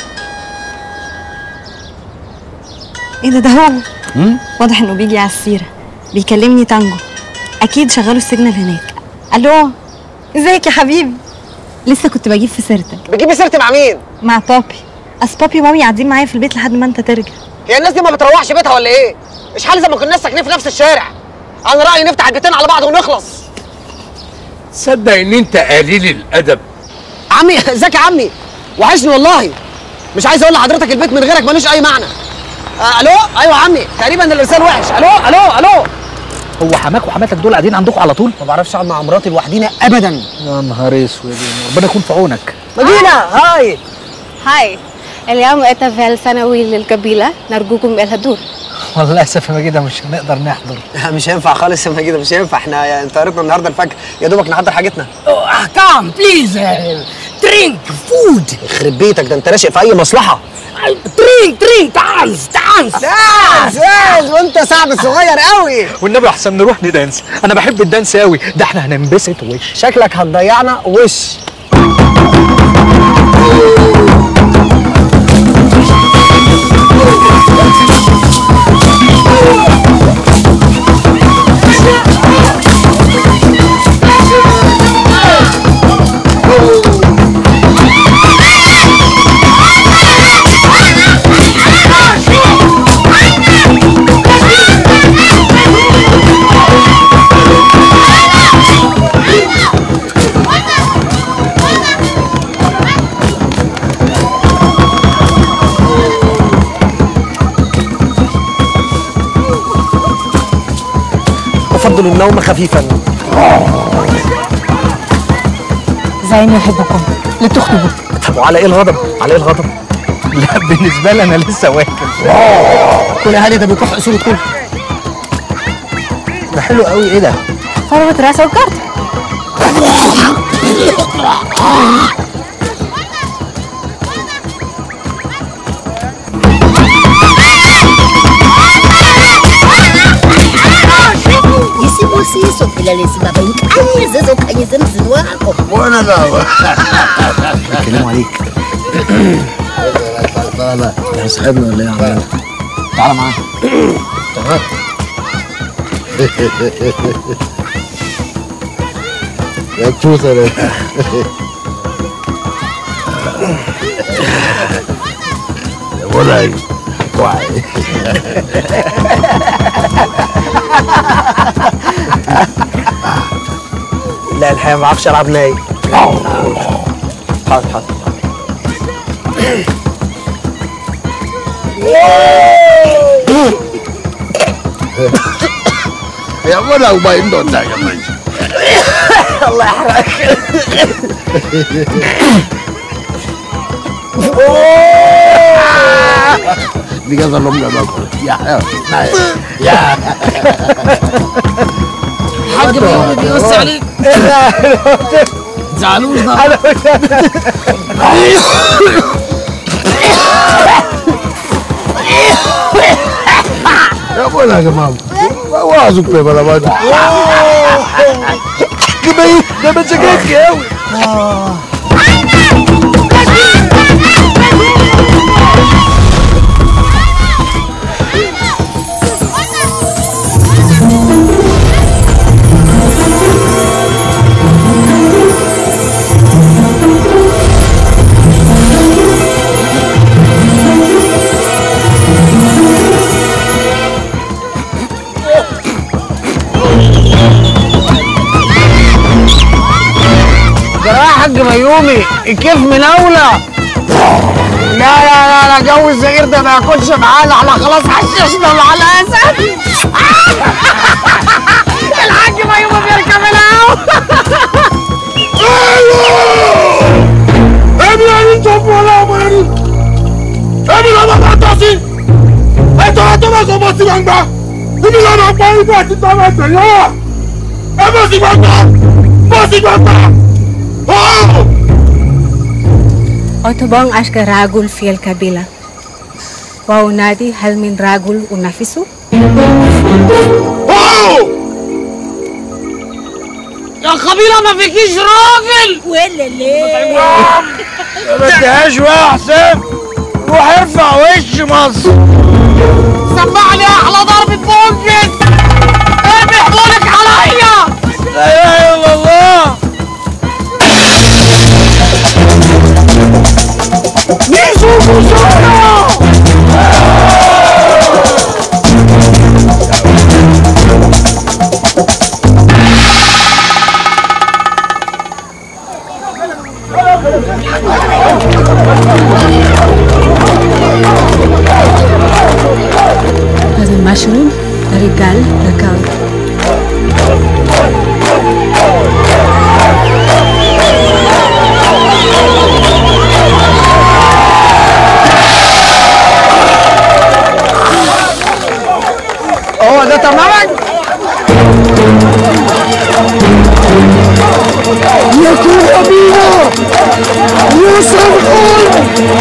ايه ده هو واضح انه بيجي على السيره، بيكلمني تانجو، اكيد شغلوا السيجنال هناك. الو ازيك يا حبيبي؟ لسه كنت بجيب في سيرتك. بتجيبي سيرتي مع مين؟ مع بابي. اصل بابي ومامي قاعدين معايا في البيت لحد ما انت ترجع. هي الناس دي ما بتروحش بيتها ولا ايه؟ مش حال زي ما كنا ساكنين في نفس الشارع. انا رايي نفتح البيتين على بعض ونخلص. تصدق ان انت قليل الادب. عمي ازيك يا عمي؟ وحشني والله. مش عايز اقول لحضرتك البيت من غيرك ملوش اي معنى. الو ايوه يا عمي، تقريبا الارسال وحش. الو هو حماك وحماتك دول قاعدين عندكم على طول؟ ما بعرفش اقعد مع مراتي لوحدينا ابدا. يا نهار اسود، ربنا يكون في عونك. مدينه هاي. هاي، اليوم احتفال سنوي للقبيلة، نرجوكم الحضور. والله اسف يا مجيدة مش هنقدر نحضر. مش هينفع خالص يا مجيدة، مش هينفع. احنا انت قريتنا النهارده الفجر، يا دوبك نحضر حاجتنا. كام بليز درينك فود. يخرب بيتك، ده انت راشق في اي مصلحه. درينك دانس وانت صعب صغير قوي. والنبي احسن نروح ندانس، انا بحب الدانس قوي، ده احنا هننبسط وش. شكلك هتضيعنا وش. أفضل النوم خفيفا. زين يحبكم لتخطبوا. طب وعلى ايه الغضب؟ على ايه الغضب؟ لا بالنسبة لي أنا لسه واكل. كل أهالي ده بيكح أصول كل. ده حلو قوي، إيه ده؟ فرمة راسه وكارت. Sisi filale sibabaink ayizezo kanyeze mzini wako. وانا لا بيتكلموا عليك. تعالى يا صاحبنا ولا ايه يا عم؟ تعالى معانا. تعالى. يا توصل ولا واعي. لا الحقيقة ما اعرفش العب ناي. حاضر حاضر. يا ولا وباين دون ده يا مان. الله يحرقك. دي كذا لهم باكل. يا حاج بيوسع عليك. زعلوش ده. يا ولا يا جماعه وازوك بلا بعد. كبير ده مزاجك قوي. حاج ميومي الكيف مناولة. لا جو الزئير ده ما ياكلش معانا، احنا خلاص حششنا مع الاسد. الحاج ميومي بيركب الهوا. Èmi ẹni tó fún ọlọ́mọ ẹni. Èmi lọ́mọ bá tọ́ sí. Ètò ọ̀tọ́ bá sọ bọ́ sí gbangba. Èmi lọ́mọ pa ibú àti tọ́mọ ẹ̀tẹ̀ yọ. Ẹ bọ́ sí gbangba. Bọ́ sí gbangba. أتبان أشكى رجل في القبيلة وأنادي هل من رجل أنافسه؟ يا قبيلة ما فيكيش راجل ولا ليه؟ ما بديهاش بقى يا حسام روح ارفع وش مصر سمعني أحلى ضربة بونجن ارمي حضورك عليا لا إله إلا الله ميسو بوسونا هذا المشروب رجال ركال هو ده تماما يا كوبا بينا يا سامحون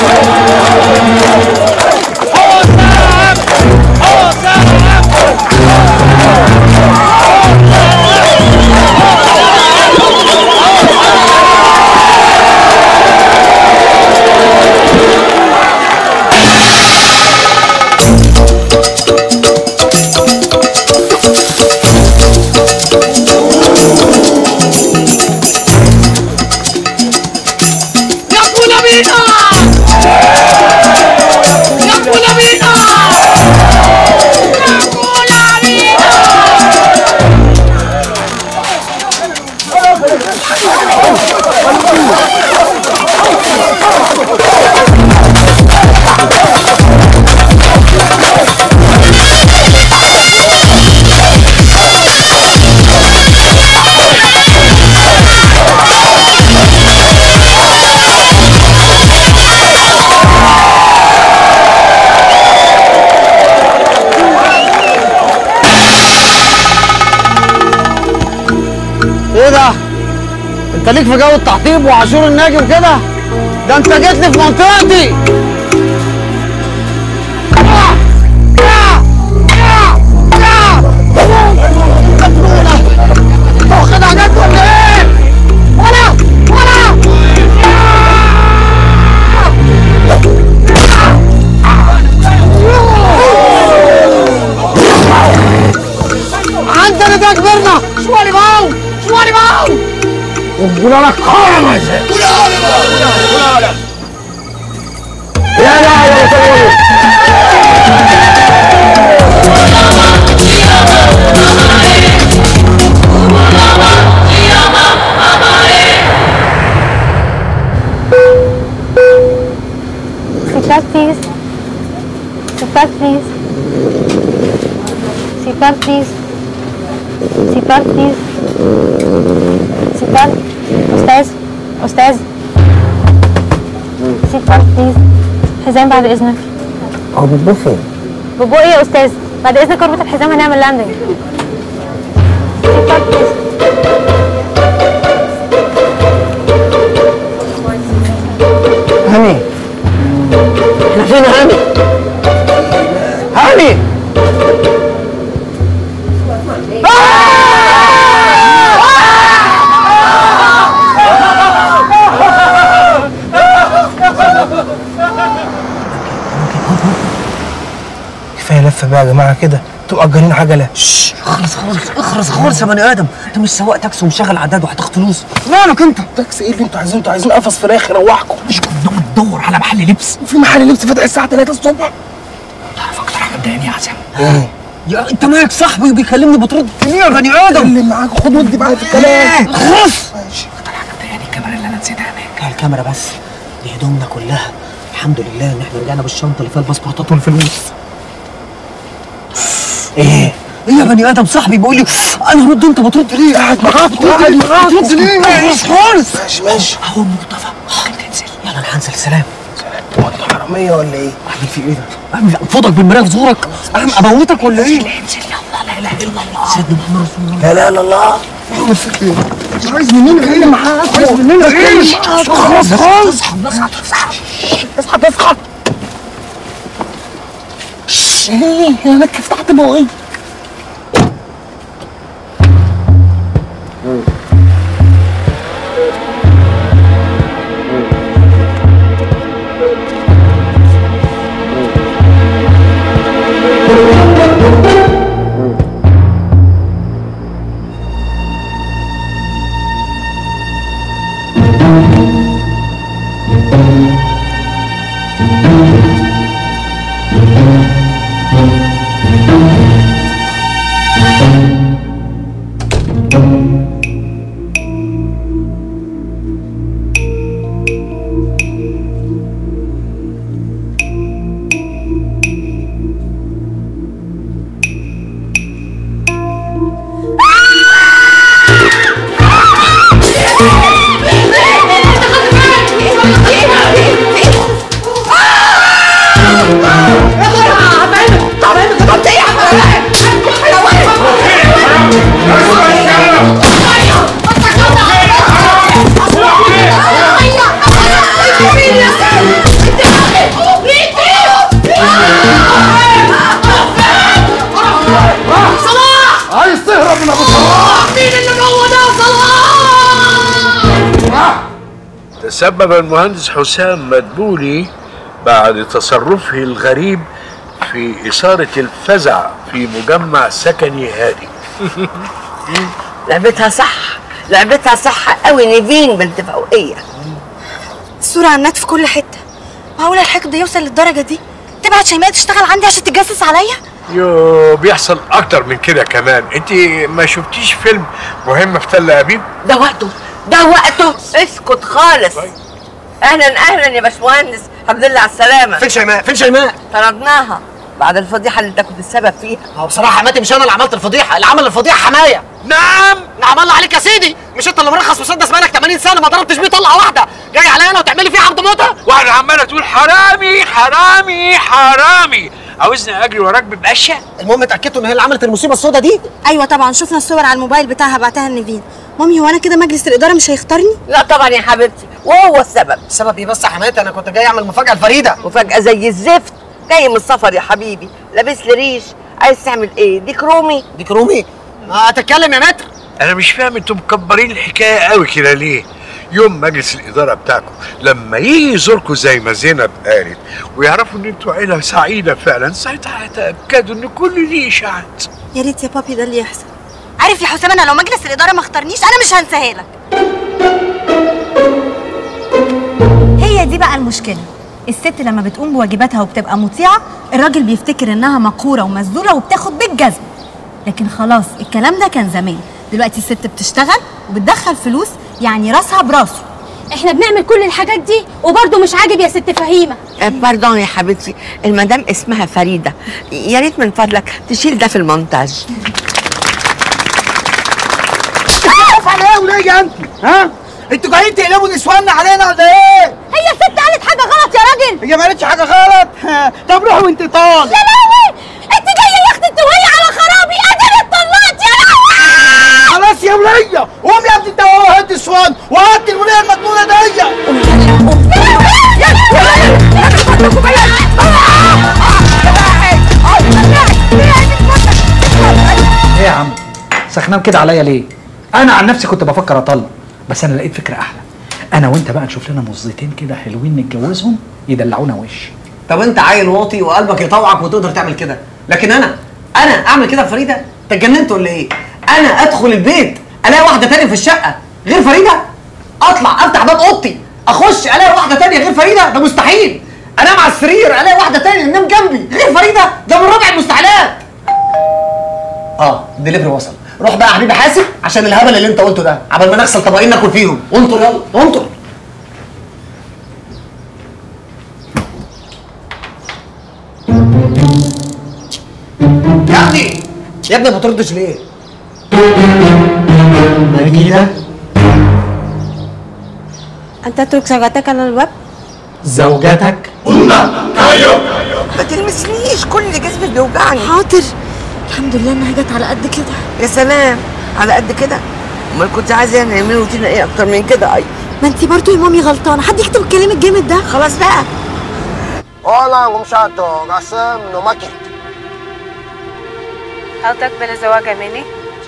انت ليك في جو التحطيب وعاشور الناجي وكده؟ ده انت جيت لي في منطقتي. انت واخدها جد ولا ايه؟ ولا عندنا ده كبرنا شوالي باو شوالي باو وقول لك خالص ولا يا لا يا سيدي Sit please. Sit please. Sit please. Sit please. Sit أستاذ sit please. حزام بعد إذنك. هو بتبوق فين؟ بتبوق إيه يا أستاذ؟ بعد إذنك اربط الحزام هنعمل لاندنج. sit please. هاني احنا فين يا هاني؟ هاني كفايه لفه بقى يا جماعه كده انتوا مأجرين عجله. اخرس خالص يا بني ادم، انت مش سواق تاكسي ومشغل عداد وهتاخد فلوس. مالك انت؟ تاكسي ايه اللي انتوا عايزينه؟ انتوا عايزين قفص فراخ يروحكم. مش كنا بندور على محل لبس وفي محل لبس فاتح الساعه 3 الصبح. تعرف اكتر حاجه مضايقاني يا عزام؟ ايه؟ يا انت مالك صاحبي وبيكلمني بترد ليه يا بني ادم؟ اللي معاك خد ودي معايا في الكلام. اخرس. ماشي. اكتر حاجه مضايقاني الكاميرا اللي انا نسيتها هناك. هي الكاميرا بس؟ دي هدومنا كلها. الحمد لله ان احنا رجعنا بالشنطه اللي فيها الباسبورتات والفلوس. ايه؟ يا بني ادم صاحبي بيقول لي انا هرد انت بترد ليه؟ قاعد معاك بترد ليه؟ مش خالص. ماشي اهو مصطفى تنزل. يلا انا هنزل. سلام. هو انت حراميه ولا ايه؟ اعمل في ايه ده؟ فوضك بالمرايه في زورك؟ اموتك ولا ايه؟ انزل يلا. لا اله الا الله سيدنا محمد رسول الله. لا اله الا الله. اعمل فيك ايه؟ مش عايز مننا ايه معاك؟ عايز مننا ايه؟ خلاص اصحى. ايه انا فتحت بوقي. تسبب المهندس حسام مدبولي بعد تصرفه الغريب في إثارة الفزع في مجمع سكني هادي. لعبتها صح قوي. نيفين بنت فوقيه. الصورة على النت في كل حتة. معقولة الحقد يوصل للدرجة دي؟ تبعت شيماء تشتغل عندي عشان تتجسس عليا؟ يو بيحصل أكتر من كده كمان. أنت ما شفتيش فيلم مهمة في تل أبيب؟ ده وقته. اسكت خالص. اهلا يا باشمهندس. الحمد لله على السلامه. فين شيماء؟ طردناها بعد الفضيحه اللي انت كنت السبب فيها. هو بصراحه حماتي مش انا اللي عملت الفضيحه، اللي عمل الفضيحه حمايه. نعم الله عليك يا سيدي. مش انت اللي مرخص مسدس بقالك 80 سنه ما ضربتش بيه طلقه واحده، جاي عليا انا وتعملي فيه عبد موته؟ واحده عماله تقول حرامي حرامي حرامي، عاوزني اجري وراك ببقشه؟ المهم اتاكدتوا ان هي اللي عملت المصيبه السوداء دي؟ ايوه طبعا، شفنا الصور على الموبايل بتاعها بعتها لنيفين. مامي هو انا كده مجلس الاداره مش هيختارني؟ لا طبعا يا حبيبتي، وهو السبب. السبب ايه بس يا حماتي؟ انا كنت جاي اعمل مفاجاه لفريده. مفاجاه زي الزفت. جاي من السفر يا حبيبي، لابس لي ريش. عايز تعمل ايه؟ ديك رومي؟ ما هتتكلم يا متر. انا مش فاهم انتم مكبرين الحكايه قوي كده ليه؟ يوم مجلس الاداره بتاعكم لما يجي يزوركم زي ما زينب قالت ويعرفوا ان انتوا عيله سعيده فعلا، ساعتها هيتاكدوا ان كل دي اشاعات. يا ريت يا بابي ده اللي يحصل. عارف يا حسام، انا لو مجلس الاداره ما اختارنيش انا مش هنساها لك. هي دي بقى المشكله. الست لما بتقوم بواجباتها وبتبقى مطيعه، الراجل بيفتكر انها مقهوره ومذلوله وبتاخد بالجزم. لكن خلاص الكلام ده كان زمان. دلوقتي الست بتشتغل وبتدخل فلوس، يعني راسها براسه. احنا بنعمل كل الحاجات دي وبرضه مش عاجب يا ست فهيمه. باردون يا حبيبتي، المدام اسمها فريده. يا ريت من فضلك تشيل ده في المونتاج. على ايه وليه انت؟ ها؟ انتوا جايين تقلبوا نسواننا علينا ولا ايه؟ هي الست قالت حاجه غلط يا راجل؟ هي ما قالتش حاجه غلط. طب روحوا وانت طال. يا لهوي، انت جايه يا اختي تتوهي على خرابي. انا اتطلقت يا لهوي. خلاص يا وليه، قوم يا ابني انت وهو هات السوان وهات الوليه المجنونه دي. ايه يا عم سخنان كده عليا ليه؟ انا عن نفسي كنت بفكر اطلق، بس انا لقيت فكره احلى. انا وانت بقى نشوف لنا مزتين كده حلوين نتجوزهم يدلعونا وش. طب انت عيل واطي وقلبك يطوعك وتقدر تعمل كده، لكن انا اعمل كده بفريده؟ انت اتجننت ولا ايه؟ انا ادخل البيت الاقي واحده تانية في الشقه غير فريده؟ اطلع افتح باب اوضتي اخش الاقي واحده تانية غير فريده؟ ده مستحيل. انام على السرير الاقي واحده تانية تنام جنبي غير فريده؟ ده من رابع المستحيلات. الدليفري وصل. روح بقى يا حبيبي حاسب عشان الهبل اللي انت قلته ده، عبال ما نغسل طبقين ناكل فيهم. انطر يلا انطر. يا ابني ما تردش ليه؟ مجيدة أنت تترك زوجتك على الباب؟ زوجتك؟ ما تلمسنيش، كل جسمي بيوجعني. حاضر. الحمد لله انها جت على قد كده. يا سلام، على قد كده؟ امال كنت عايزه نعمله فينا ايه اكتر من كده؟ اي ما انت برضو يا مامي غلطانه، حد يكتب الكلام الجامد ده. خلاص بقى. Hola, muchacho, gasem no maki. هل تقبل الزواج مني؟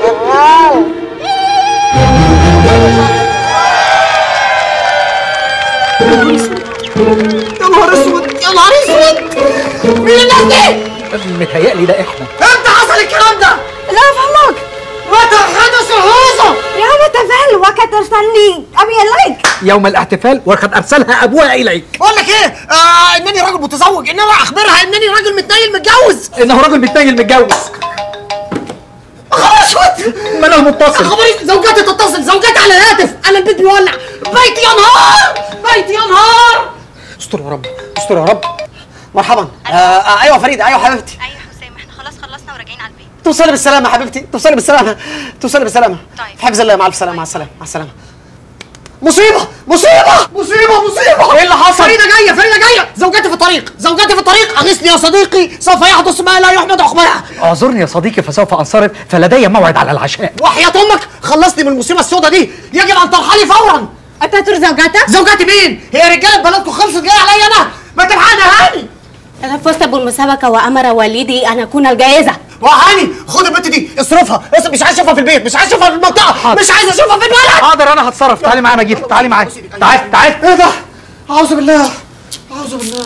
يا نهار اسود، يا نهار اسود! مين الناس دي؟ متهيألي ده احنا. امتى حصل الكلام ده؟ لا أفهمك. متى حدث هذا؟ يوم التفاعل وقد أرسلني أبي إليك. يوم الاحتفال وقد ارسلها ابوها اليك. بقول لك ايه؟ انني راجل متزوج، انما اخبرها انني راجل متنيل متجوز. انه راجل متنيل متجوز. خبر اسود! ما انا متصل. خبري زوجتي تتصل، زوجتي على الهاتف، انا البيت بيولع، بيتي ينهار، بيتي ينهار. استر يا رب، استر يا رب. مرحبا. ايوه فريده، ايوه حبيبتي. أيوة حسام، احنا خلاص خلصنا وراجعين على البيت. توصلي بالسلامه حبيبتي، توصلي بالسلامه، توصلي بالسلامه. طيب. في حفظ الله، مع الف سلامه، مع السلامه، مع السلامه. مصيبه مصيبه مصيبه مصيبه! ايه اللي حصل؟ فريده جايه، فريده جايه، زوجتي في الطريق، زوجتي في الطريق، اغثني يا صديقي، سوف يحدث ما لا يحمد عقباها. اعذرني يا صديقي فسوف انصرف، فلدي موعد على العشاء. وحياة امك خلصني من المصيبه السوداء دي، يجب ان ترحلي فورا. أنت تترك زوجتك؟ زوجتي مين؟ هي رجاله بلدكم خلصت جايه عليا انا، ما تلحقني يا هاني. أنا فزت بالمسابقة وأمر والدي أن أكون الجائزة. وهاني خد البنت دي اصرفها، مش عايز اشوفها في البيت، مش عايز اشوفها في المنطقه، مش عايز اشوفها في البلد. حاضر انا هتصرف. تعالي معايا مجيد، تعالي معايا. تعال تعال. ايه ده؟ اعوذ بالله، اعوذ بالله.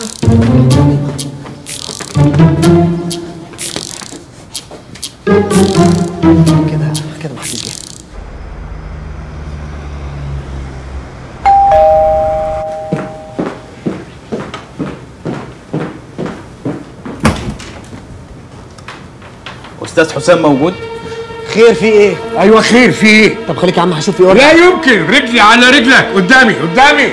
كده محدش جه. استاذ حسام موجود؟ خير في ايه؟ ايوه خير في ايه؟ طب خليك يا عم هشوف في ايه. لا يمكن، رجلي على رجلك، قدامي قدامي.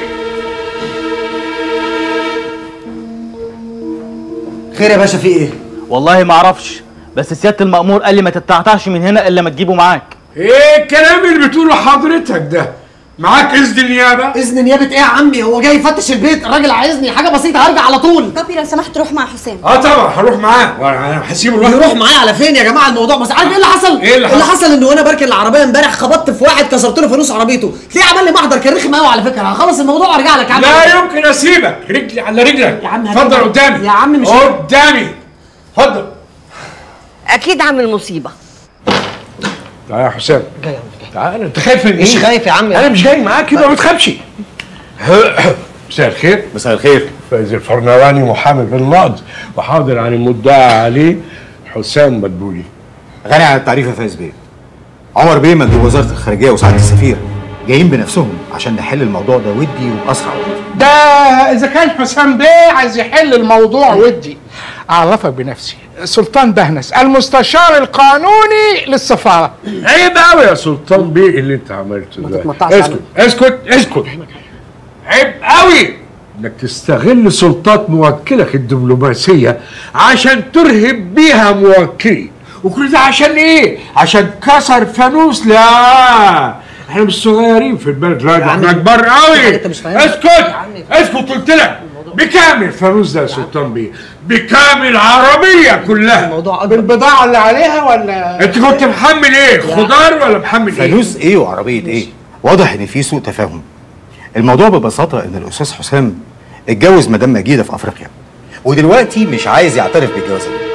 خير يا باشا في ايه؟ والله ما اعرفش، بس سياده المأمور قال لي ما تتعتعش من هنا الا ما تجيبه معاك. ايه الكلام اللي بتقوله حضرتك ده؟ معاك اذن نيابه؟ اذن نيابه ايه يا عمي؟ هو جاي يفتش البيت، الراجل عايزني حاجه بسيطه هرجع على طول. بابي لو سمحت روح مع حسام. طبعا هروح معاه، وانا هسيبه لوحده. يروح معايا على فين يا جماعه؟ الموضوع بس عارف ايه اللي حصل؟ ايه اللي حصل؟ اللي حصل ان وانا بركن العربيه امبارح خبطت في واحد، كسرت له فانوس عربيته، تلاقيه عمل لي محضر، كان رخم قوي على فكره. هخلص الموضوع وارجع لك يا عم. لا يمكن اسيبك، رجلي على رجلك يا عم. اتفضل قدامي يا عم مش قدامي، اتفضل. اكيد عامل مصيبه. تعالى يا حسام. جاي يا عم. تعالى، انت خايف من ايه؟ مش خايف يا عم. انا مش جاي معاك يبقى ما تخافش. مساء الخير. مساء الخير. فايز الفرنواني محامي بالنقض وحاضر عن المدعى عليه حسام مدبولي. غني عن التعريف يا فايز بيه. عمر بيه مندوب وزاره الخارجيه وسعاده السفير جايين بنفسهم عشان نحل الموضوع ده ودي وباسرع وقت. ده اذا كان حسام بيه عايز يحل الموضوع ودي، اعرفك بنفسي، سلطان بهنس المستشار القانوني للسفاره. عيب قوي يا سلطان بيه اللي انت عملته ده. اسكت اسكت اسكت. عيب قوي انك تستغل سلطات موكلك الدبلوماسيه عشان ترهب بيها موكلي، وكل ده عشان ايه؟ عشان كسر فانوس؟ لا احنا مش صغيرين في البلد، لا احنا كبار قوي. اسكت اسكت قلت لك. بكام الفانوس ده يا سلطان بيه؟ بكام العربيه كلها؟ الموضوع بالبضاعه اللي عليها ولا انت كنت محمل ايه؟ خضار ولا محمل ايه؟ فانوس ايه وعربيه ايه؟ واضح ان في سوء تفاهم. الموضوع ببساطه ان الاستاذ حسام اتجوز مدام مجيده في افريقيا، ودلوقتي مش عايز يعترف بالجوازه دي.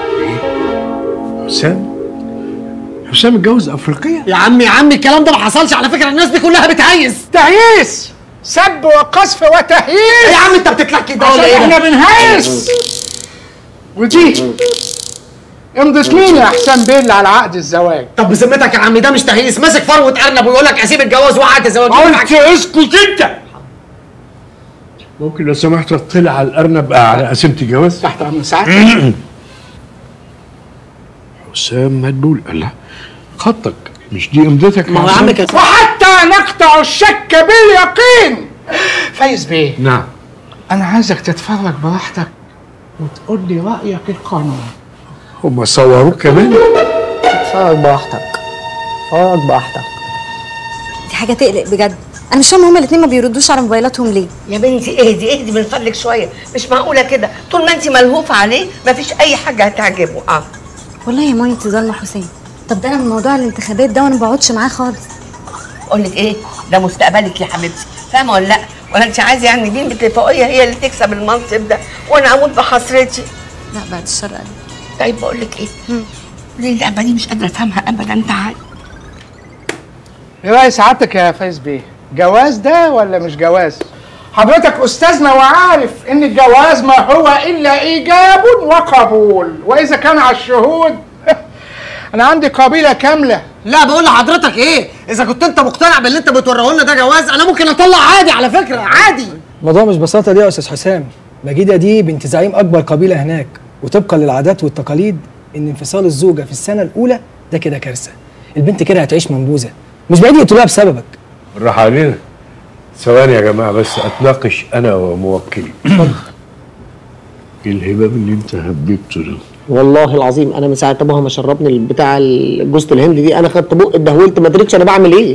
حسام؟ حسام اتجوز افريقيه؟ يا عمي الكلام ده ما حصلش على فكره، الناس دي كلها بتهيس. تهييس؟ سب وقذف وتهييس؟ يا عم انت بتتلكك ده ولا ايه؟ ايه؟ احنا بنهيس. ودي امضت مين يا حسام بيه اللي على عقد الزواج؟ طب بذمتك يا عم ده مش تهييس، ماسك فروه ارنب ويقول لك اسيب الجواز وعقد الزواج. قلت اسكت انت. ممكن لو سمحت تطلع على الارنب على قسيمه الجواز؟ تحت امر ساعات. حسام مدبول. الله، خطك مش دي امضتك؟ ما هو يا عم كده. وحتى نقطع الشك باليقين. فايز بيه. نعم. انا عايزك تتفرج براحتك وتقول لي رايك القانوني. هم صوروك كمان؟ فرج براحتك، فرج براحتك. دي حاجه تقلق بجد. انا مش فاهمه هما الاتنين ما بيردوش على موبايلاتهم ليه. يا بنتي اهدي من فضلك شويه، مش معقوله كده طول ما انت ملهوفه عليه مفيش اي حاجه هتعجبه. والله يا مامي انت ظالمه حسين. طب ده انا من موضوع الانتخابات ده وانا ما بقعدش معاه خالص. اقول لك ايه، ده مستقبلك يا حبيبتي، فاهمه ولا لا؟ ولا انت عايزه يعني بين الاتفاقيه هي اللي تكسب المنصب ده وانا اموت بحسرتي؟ لا بعد الشر عليك. طيب بقول لك ايه، ليه اللعبه دي مش قادره افهمها ابدا. تعالي. ايه راي سعادتك يا فايز بيه؟ جواز ده ولا مش جواز؟ حضرتك استاذنا وعارف ان الجواز ما هو الا ايجاب وقبول، واذا كان على الشهود انا عندي قبيله كامله. لا بقول لحضرتك ايه، اذا كنت انت مقتنع باللي انت بتوريه لنا ده جواز، انا ممكن اطلع عادي على فكره، عادي. الموضوع مش ببساطه دي يا استاذ حسام. مجيده دي بنت زعيم اكبر قبيله هناك، وطبقا للعادات والتقاليد ان انفصال الزوجه في السنه الاولى ده كده كارثه. البنت كده هتعيش منبوذه، مش بعيد يقتلوها بسببك. بالراحه علينا. ثواني يا جماعه بس اتناقش انا وموكلي. ايه الهباب اللي انت هببته ده؟ والله العظيم انا من ساعه ابوها ما شربني بتاع الجوزة الهند دي انا خدت بق اتدهولت ما ادريتش انا بعمل ايه.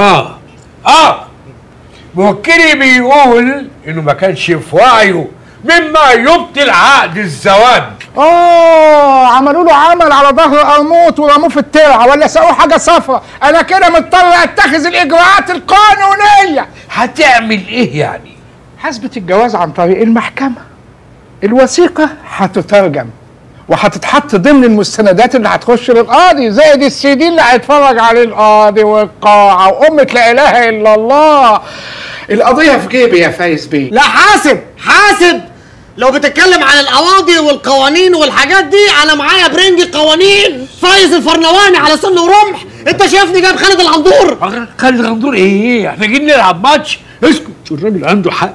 موكلي بيقول انه ما كانش في وعيه مما يبطل عقد الزواج. عملوا له عمل على ظهر قرموط ورموه في الترعه ولا سووا حاجه صفرا. انا كده مضطر اتخذ الاجراءات القانونيه. هتعمل ايه يعني؟ حسبة الجواز عن طريق المحكمه. الوثيقه هتترجم وهتتحط ضمن المستندات اللي هتخش للقاضي، زائد السي دي اللي هيتفرج عليه القاضي والقاعه وامه لا اله الا الله. القضيه في جيبي يا فايز بيه. لا حاسب لو بتتكلم عن القواضي والقوانين والحاجات دي انا معايا برنج قوانين فايز الفرنواني على سن ورمح. انت شايفني جايب خالد الغندور؟ خالد الغندور ايه؟ احنا جايين نلعب ماتش. اسكت، الراجل عنده حق.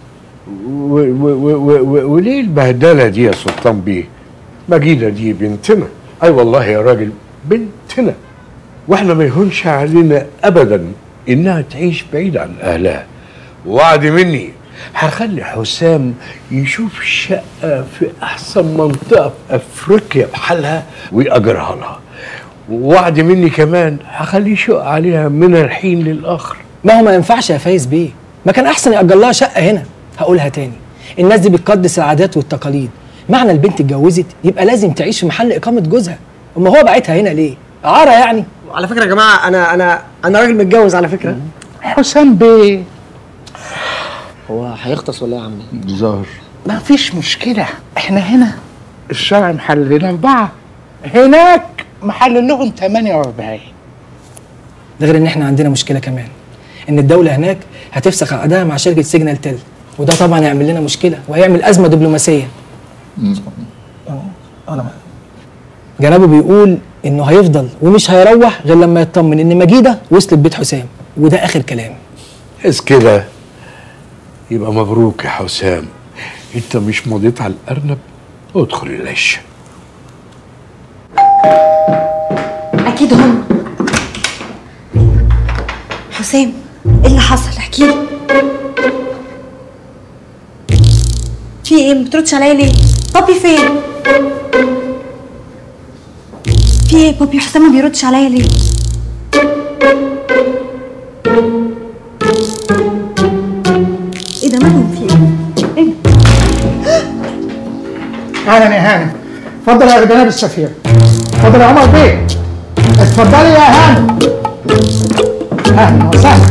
وليه البهدله دي يا سلطان بيه؟ مجيده دي بنتنا. اي والله يا راجل بنتنا، واحنا ما يهونش علينا ابدا انها تعيش بعيد عن اهلها. ووعد مني هخلي حسام يشوف شقه في احسن منطقه في افريقيا بحالها ويأجرها لها. ووعد مني كمان هخليه يشق عليها من الحين للاخر. ما هو ما ينفعش يا فايز بيه، ما كان احسن يأجر لها شقه هنا. هقولها تاني، الناس دي بتقدس العادات والتقاليد. معنى البنت اتجوزت يبقى لازم تعيش في محل اقامه جوزها. اما هو بعتها هنا ليه؟ عاره يعني. على فكره يا جماعه انا راجل متجوز على فكره. حسام بيه هو هيغطس ولا ايه يا عمي؟ ظاهر ما فيش مشكله، احنا هنا الشرع محلل لنا 4، هناك محلل لهم 48. ده غير ان احنا عندنا مشكله كمان، ان الدوله هناك هتفسخ عقدها مع شركه سيجنال تيل، وده طبعا هيعمل لنا مشكله وهيعمل ازمه دبلوماسيه. جنابه بيقول انه هيفضل ومش هيروح غير لما يطمن ان مجيده وصلت بيت حسام، وده اخر كلام. بس كده يبقى مبروك يا حسام، انت مش مضيت على الارنب. ادخل العش. اكيد هم. حسام ايه اللي حصل؟ احكي لي. في ايه؟ ما بتردش عليا ليه؟ بابي فين؟ في ايه بابي؟ حسام ما بيردش عليا ليه؟ ايه ده مالهم؟ في ايه؟ ايه؟ اهلا يا هانم. اتفضل يا جناب السفير. اتفضل يا عمر بيه. اتفضلي يا هانم. اهلا وسهلا.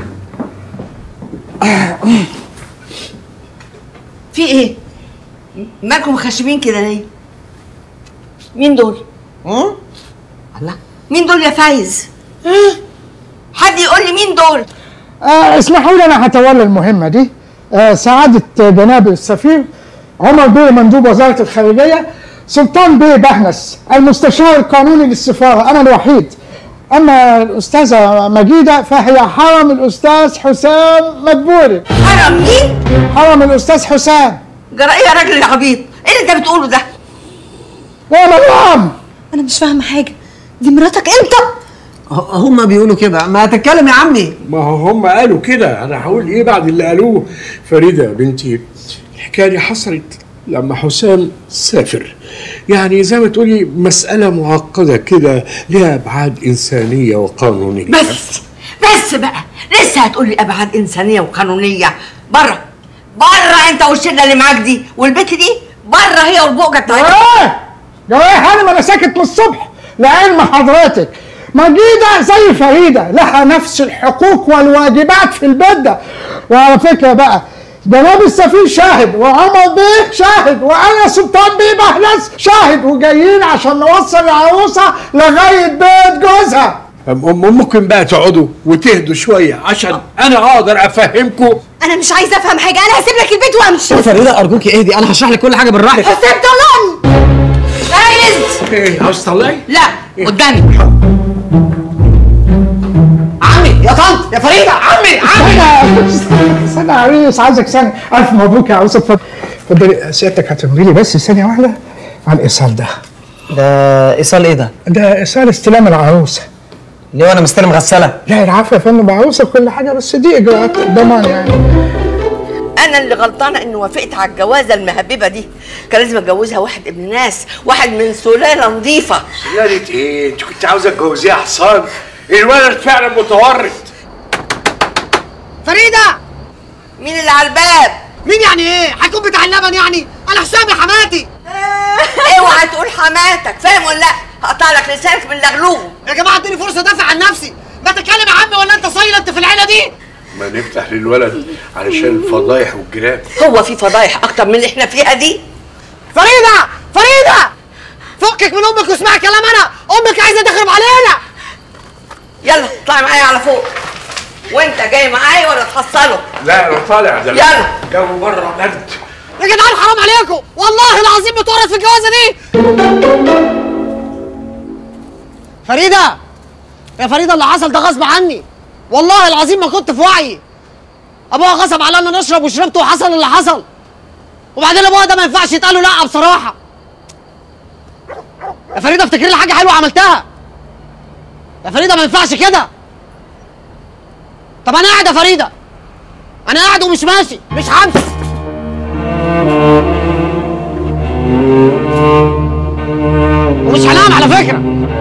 في ايه؟ مالكم مخشبين كده ليه؟ مين دول؟ الله، مين دول يا فايز؟ حد يقول لي مين دول؟ اسمحوا لي انا هتولى المهمه دي. سعاده جناب السفير عمر بيه مندوب وزاره الخارجيه، سلطان بيه بهنس المستشار القانوني للسفاره، انا الوحيد. اما الاستاذه مجيده فهي حرم الاستاذ حسام مدبوري. حرم مين؟ حرم الاستاذ حسام. جرى ايه يا راجل يا عبيط؟ ايه اللي انت بتقوله ده؟ يا مرام انا مش فاهمه حاجه، دي مراتك انت؟ هما بيقولوا كده، ما تتكلم يا عمي. ما هم قالوا كده، انا هقول ايه بعد اللي قالوه؟ فريده بنتي، الحكايه دي حصلت لما حسام سافر يعني زي ما تقولي مسألة معقدة كده ليها أبعاد إنسانية وقانونية. بس بقى لسه هتقولي ابعاد انسانيه وقانونيه. بره بره انت والشله اللي معاك دي والبت دي بره هي والبقجه بتاعتها. يا هانم انا ساكت من الصبح لعلم حضرتك. مجيده زي فريده لها نفس الحقوق والواجبات في البيت ده. وعلى فكره بقى جناب السفير شاهد وعمر بيه شاهد وانا سلطان بيه بهلس شاهد وجايين عشان نوصل العروسه لغايه بيت جوزها. ممكن بقى تقعدوا وتهدوا شويه عشان انا اقدر افهمكم. انا مش عايزه افهم حاجه، انا هسيب لك البيت وامشي. فريده ارجوكي اهدي، انا هشرح لك كل حاجه بالراحه. حسام طلقني. فايز ايه عاوز تطلعي؟ لا قدامي. عمي يا طنط يا فريده عمي استنى يا عريس عايزك ثانيه. الف مبروك يا عروسه. اتفضلي سيادتك هتمضي لي بس ثانيه واحده على الايصال ده. ده ايصال ايه ده؟ ده ايصال استلام العروسه. ليه وانا مستلم غساله؟ لا العفو يا فندم، بعروسه وكل حاجه بس دي اجراءات ضمان يعني. انا اللي غلطانه اني وافقت على الجوازه المهببه دي. كان لازم اتجوزها واحد ابن ناس، واحد من سلاله نظيفه. سلاله ايه؟ انت كنت عاوزه تجوزيها حصان؟ الولد فعلا متورط. فريده مين اللي على الباب؟ مين يعني ايه؟ هيكون بتاع اللبن يعني؟ انا حسام يا حماتي. اوعى تقول حماتك، فاهم ولا لا؟ هقطع لك لسانك من لغلوغه. يا جماعه اديني فرصه ادافع عن نفسي. ما تتكلم يا عمي ولا انت صايله في العيله دي؟ ما نفتح للولد علشان الفضايح والجيران. هو في فضايح اكتر من اللي احنا فيها دي؟ فريده فريده فكك من امك واسمعي كلام انا. امك عايزه تخرب علينا. يلا اطلعي معايا على فوق. وانت جاي معايا ولا تحصله؟ لا انا طالع ده. يلا جو بره برد. يا جدعان حرام عليكم والله العظيم بتورط في الجوازه دي. فريده يا فريده اللي حصل ده غصب عني والله العظيم ما كنت في وعي. ابوها غصب علينا نشرب وشربت وحصل اللي حصل. وبعدين ابوها ده ما ينفعش يتقال له لا بصراحه. يا فريده افتكري لي حاجه حلوه عملتها. يا فريده ما ينفعش كده. طب انا قاعد يا فريده، انا قاعد ومش ماشي، مش همشي. ومش هنام على فكره.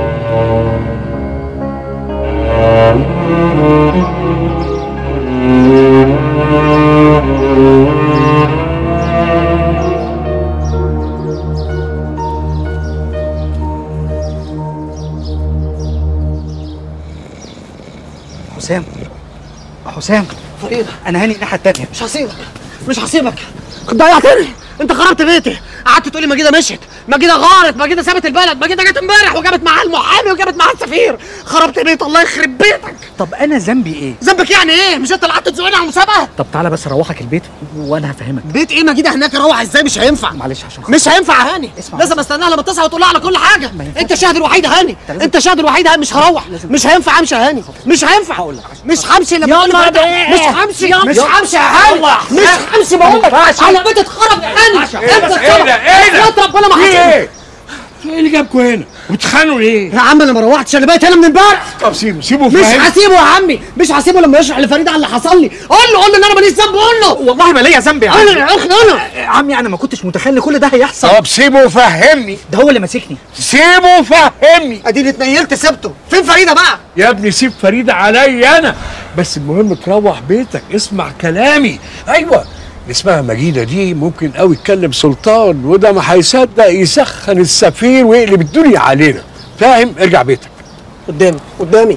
حسام فريده انا هاني الناحيه الثانيه. مش هسيبك مش هسيبك. ضيعتني. انت خربت بيتي. قعدت تقولي مجيده مشيت، مجيده غارت، مجيده سابت البلد، مجيده جت امبارح وجابت معاها المحامي وجابت معاها السفير. خربت بيت الله يخرب بيتك. طب انا ذنبي ايه؟ ذنبك يعني ايه؟ مش انت اللي قعدت تزقني على المسابقه؟ طب تعالى بس اروحك البيت وانا هفهمك. بيت ايه مجيده هناك اروح ازاي؟ مش هينفع. معلش عشان مش هينفع يا هاني. لازم استناها لما تصحى وتقول لها على كل حاجه. انت شاهد الوحيد يا هاني، انت شاهد الوحيد يا هاني. مش هروح، مش هينفع امشي يا هاني، مش هينفع. مش همشي لما يلا مش همشي، مش همشي يا هاني، مش همشي. بقول لك على بيت اتخرب يا هاني. انت ايه ده؟ ربنا ما حصل. ايه اللي جابكوا هنا؟ بتتخانقوا ليه؟ يا عم انا ما روحتش، انا بقيت هنا من امبارح. طب سيبه مش هسيبه يا عمي، مش هسيبه لما يشرح لفريده على اللي حصل لي. قول له ان انا ماليش ذنب. قول له والله ما ليا ذنب يا عمي. انا يا اخي انا عمي انا ما كنتش متخيل كل ده هيحصل. طب سيبه وفهمني. ده هو اللي ماسكني. سيبه وفهمني. اديني اتنيلت سبته. فين فريده بقى؟ يا ابني سيب فريده عليا انا بس. المهم تروح بيتك اسمع كلامي. ايوه اللي اسمها مجيده دي ممكن قوي تكلم سلطان، وده ما هيصدق يسخن السفير ويقلب الدنيا علينا. فاهم؟ ارجع بيتك. قدامي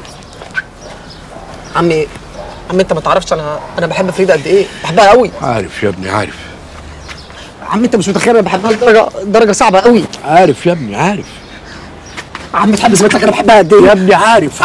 عمي انت ما تعرفش انا بحب فريده قد ايه. بحبها قوي. عارف يا ابني عارف. عمي انت مش متخيل انا بحبها لدرجه صعبه قوي. عارف يا ابني عارف. عمي تحب اثبت لك انا بحبها قد ايه يا ابني. عارف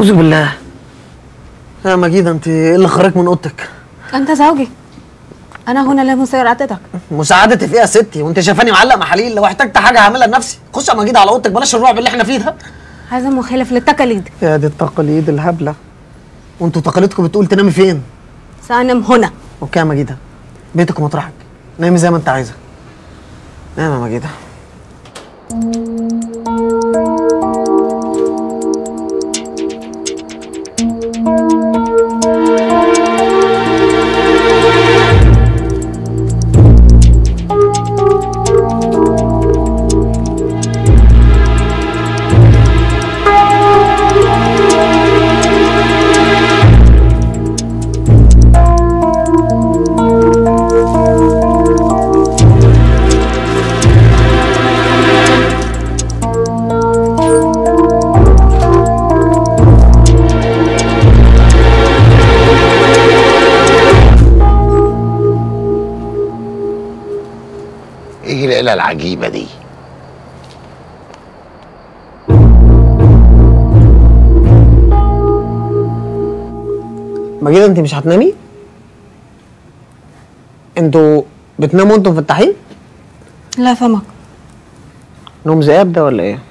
اعوذ بالله. يا مجيده انت ايه اللي خرجك من اوضتك؟ أنت زوجي، أنا هنا لمساعدتك. مساعدتي في ايه يا ستي؟ وانت شايفاني معلق محاليل؟ لو احتجت حاجه هعملها لنفسي. خش يا مجيده على اوضتك، بلاش الرعب اللي احنا فيه ده. هذا مخالف للتقاليد. يا دي التقاليد الهبله. وانتوا تقاليدكم بتقول تنامي فين؟ سأنام هنا. اوكي يا مجيده، بيتك ومطرحك، نامي زي ما انت عايزه. نام يا مجيده. ايه العيله العجيبه دي؟ مجيده انت مش هتنامي؟ انتوا بتناموا وانتوا مفتحين؟ لا فمك. نوم ذئاب ده ولا ايه؟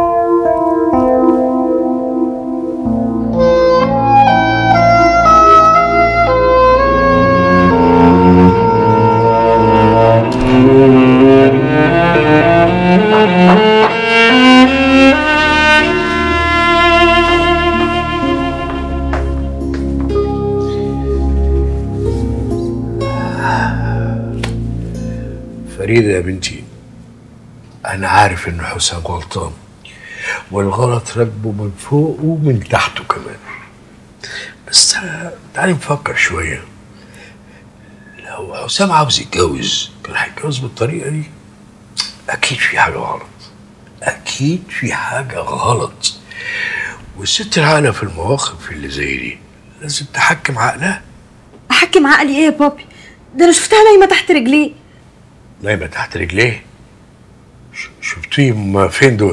فريدة يا بنتي، أنا عارف إن حسام غلطان والغلط راكبه من فوق ومن تحته كمان، بس تعالي نفكر شوية. لو حسام عاوز يتجوز كان هيتجوز بالطريقة دي؟ أكيد في حاجة غلط، أكيد في حاجة غلط. والست العاقلة في المواقف اللي زي دي لازم تحكم عقلها. احكم عقلي ايه يا بابي؟ ده انا شفتها نايمه تحت رجليه. نايمة تحت رجليه؟ شفتيهم فين دول؟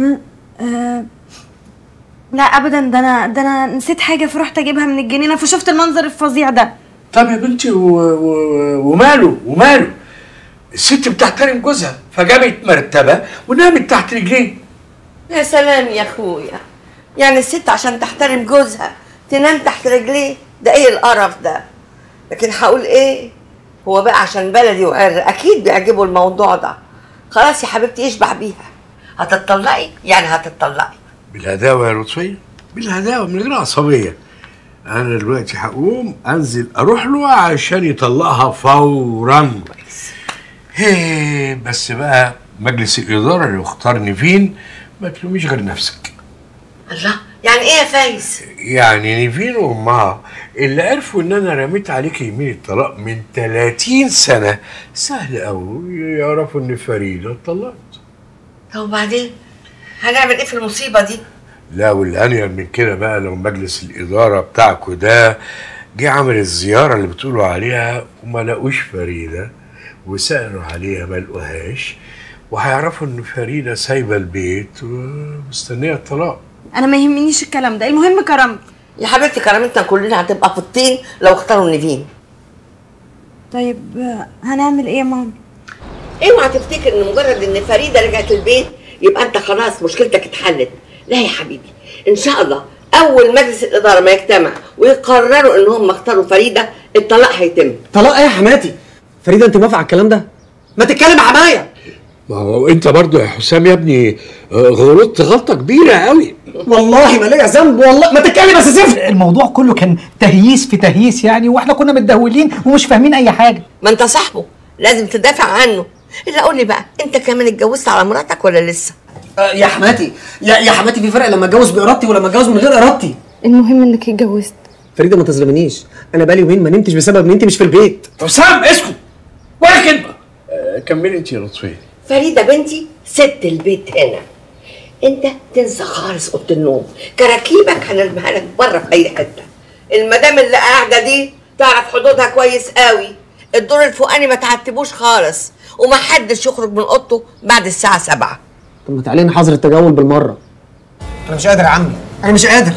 لا ابدا، ده انا نسيت حاجه فرحت اجيبها من الجنينه فشفت المنظر الفظيع ده. طب يا بنتي وماله؟ الست بتحترم جوزها فجابت مرتبة ونامت تحت رجليه. يا سلام يا اخويا، يعني الست عشان تحترم جوزها تنام تحت رجليه؟ ده ايه القرف ده؟ لكن هقول ايه، هو بقى عشان بلدي وعر اكيد بيعجبه الموضوع ده. خلاص يا حبيبتي يشبع بيها. هتطلقي يعني هتطلقي بالهداوة يا لطفية، بالهداوة من غير عصبية. أنا دلوقتي هقوم أنزل أروح له عشان يطلقها فورا. بس بقى مجلس الإدارة اللي اختارني فين ما تلوميش غير نفسك. الله، يعني ايه يا فايز؟ يعني نيفين وامها اللي عرفوا ان انا رميت عليك يمين الطلاق من 30 سنه سهل قوي يعرفوا ان فريده اتطلقت. طب وبعدين هنعمل ايه في المصيبه دي؟ لا واللي انيل من كده بقى لو مجلس الاداره بتاعكوا ده جه عمل الزياره اللي بتقولوا عليها وما لقوش فريده وسالوا عليها ما لقوهاش، وهيعرفوا ان فريده سايبه البيت ومستنيه الطلاق. انا ما يهمنيش الكلام ده، المهم كرامتي. يا حبيبتي كرامتنا كلنا هتبقى في الطين لو اختاروا نيفين. طيب هنعمل ايه يا ماما؟ اوعى تفتكر ان مجرد ان فريده رجعت البيت يبقى انت خلاص مشكلتك اتحلت. لا يا حبيبي، ان شاء الله اول مجلس الاداره ما يجتمع ويقرروا ان هم اختاروا فريده الطلاق هيتم. طلاق ايه يا حماتي؟ فريده انت موافقه على الكلام ده؟ ما تتكلم يا حمايه. ما هو انت برضو يا حسام يا ابني غلطت غلطه كبيره قوي. والله ما ليا ذنب، والله ما تتكلم بس زفت. الموضوع كله كان تهييس في تهييس يعني، واحنا كنا متدهولين ومش فاهمين اي حاجه. ما انت صاحبه لازم تدافع عنه. الا قول لي بقى، انت كمان اتجوزت على مراتك ولا لسه؟ يا حماتي يا حماتي في فرق لما اتجوز بارادتي ولما اتجوز من غير ارادتي. المهم انك اتجوزت. فريده ما تظلمنيش، انا بقالي يومين ما نمتش بسبب ان انت مش في البيت. حسام اسكت ولا كلمه. كملي انت يا لطفيه. فريده بنتي ست البيت هنا، انت تنسى خالص اوضه النوم، كراكيبك هنرميها لك بره في اي حته. المدام اللي قاعده دي تعرف حدودها كويس قوي. الدور الفوقاني ما تعتبوش خالص، ومحدش يخرج من اوضته بعد الساعه 7. طب ما تعالي نحظر التجول بالمره. انا مش قادر يا عمي، انا مش قادر.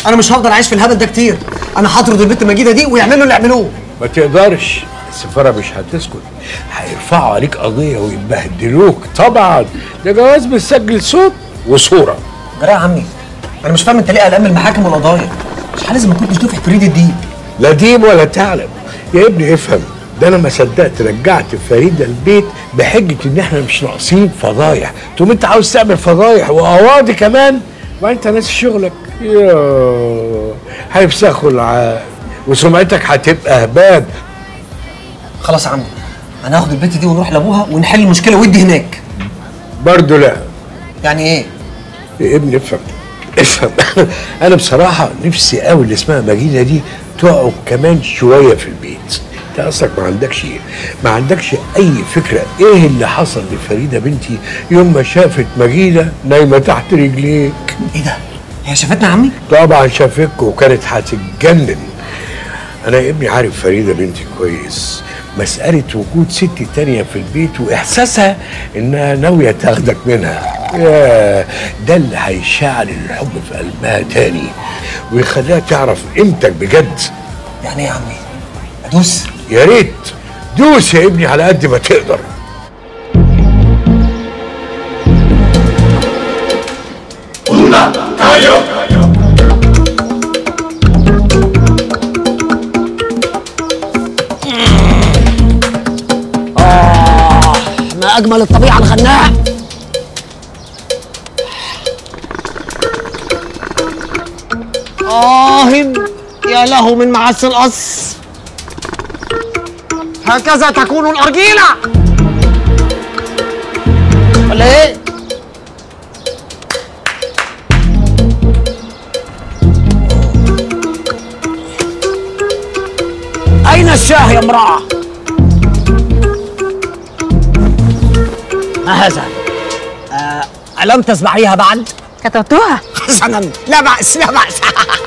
انا مش هفضل عايش في الهبل ده كتير. انا هطرد البنت مجيده دي ويعملوا اللي يعملوه. ما تقدرش، السفاره مش هتسكت، هيرفعوا عليك قضيه ويبهدلوك. طبعا ده جواز بتسجل صوت وصوره. جرى يا عمي، انا مش فاهم انت ليه قلقان من المحاكم والقضايا؟ مش لازم ما كنتش دافع فريد الدين. لا ديم ولا تعلم يا ابني، افهم. ده انا ما صدقت رجعت فريده البيت بحجه ان احنا مش ناقصين فضايح، تقوم انت عاوز تعمل فضايح وقواضي كمان وانت ناسي شغلك. يا هيفسخوا العقل وسمعتك هتبقى هباب. خلاص يا عمي، انا هاخد البنت دي ونروح لابوها ونحل المشكله ودي هناك. برضه لا. يعني ايه؟ يا ابني افهم انا بصراحه نفسي قوي اللي اسمها مجيده دي تقعد كمان شويه في البيت. انت اصلك ما عندكش اي فكره ايه اللي حصل لفريده بنتي يوم ما شافت مجيده نايمه تحت رجليك. ايه ده؟ هي شافتنا يا عمي؟ طبعا شافتك وكانت هتتجنن. انا يا ابني عارف فريده بنتي كويس، مسألة وجود ست تانية في البيت وإحساسها إنها ناوية تاخدك منها، يا ده اللي هيشعل الحب في قلبها تاني ويخليها تعرف قيمتك بجد. يعني إيه يا عمي؟ أدوس؟ يا ريت دوس يا ابني على قد ما تقدر. ما أجمل الطبيعة الغناء. يا له من معس القص. هكذا تكون الأرجيلة ولا إيه؟ أين الشاه يا امرأة؟ ما هذا؟ ألم تسمعيها بعد؟ كتبتوها؟ حسنا، لا بأس لا بأس.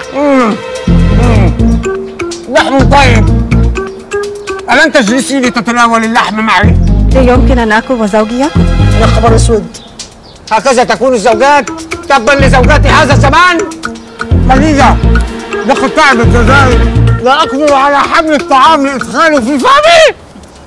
لحم طيب. ألن تجلسي لتتناولي اللحم معي؟ لا يمكن أن آكل وزوجي يأكل. يا خبر أسود، هكذا تكون الزوجات؟ تبا لزوجات هذا الزمان. مجيدة، لقد تعبت يداي، لا أقدر على حمل الطعام لإدخاله في فمي.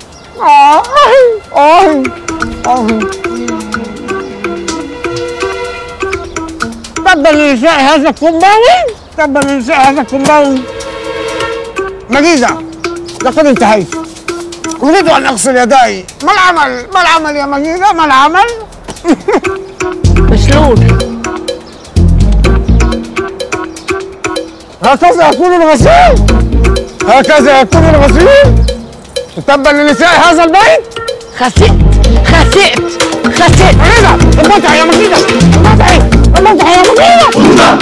تبا لنساء هذا الكومباوي، تبا لنساء هذا الكومباوي. مجيدة، لقد انتهيت، أريد أن أغسل يداي. ما العمل؟ ما العمل يا مجيدة؟ ما العمل؟ مشلول. هكذا يكون الغسيل؟ هكذا يكون الغسيل؟ تبا لنساء هذا البيت؟ خسئت. مجيدة، المتعة يا مجيدة، المتعة يا مجيدة.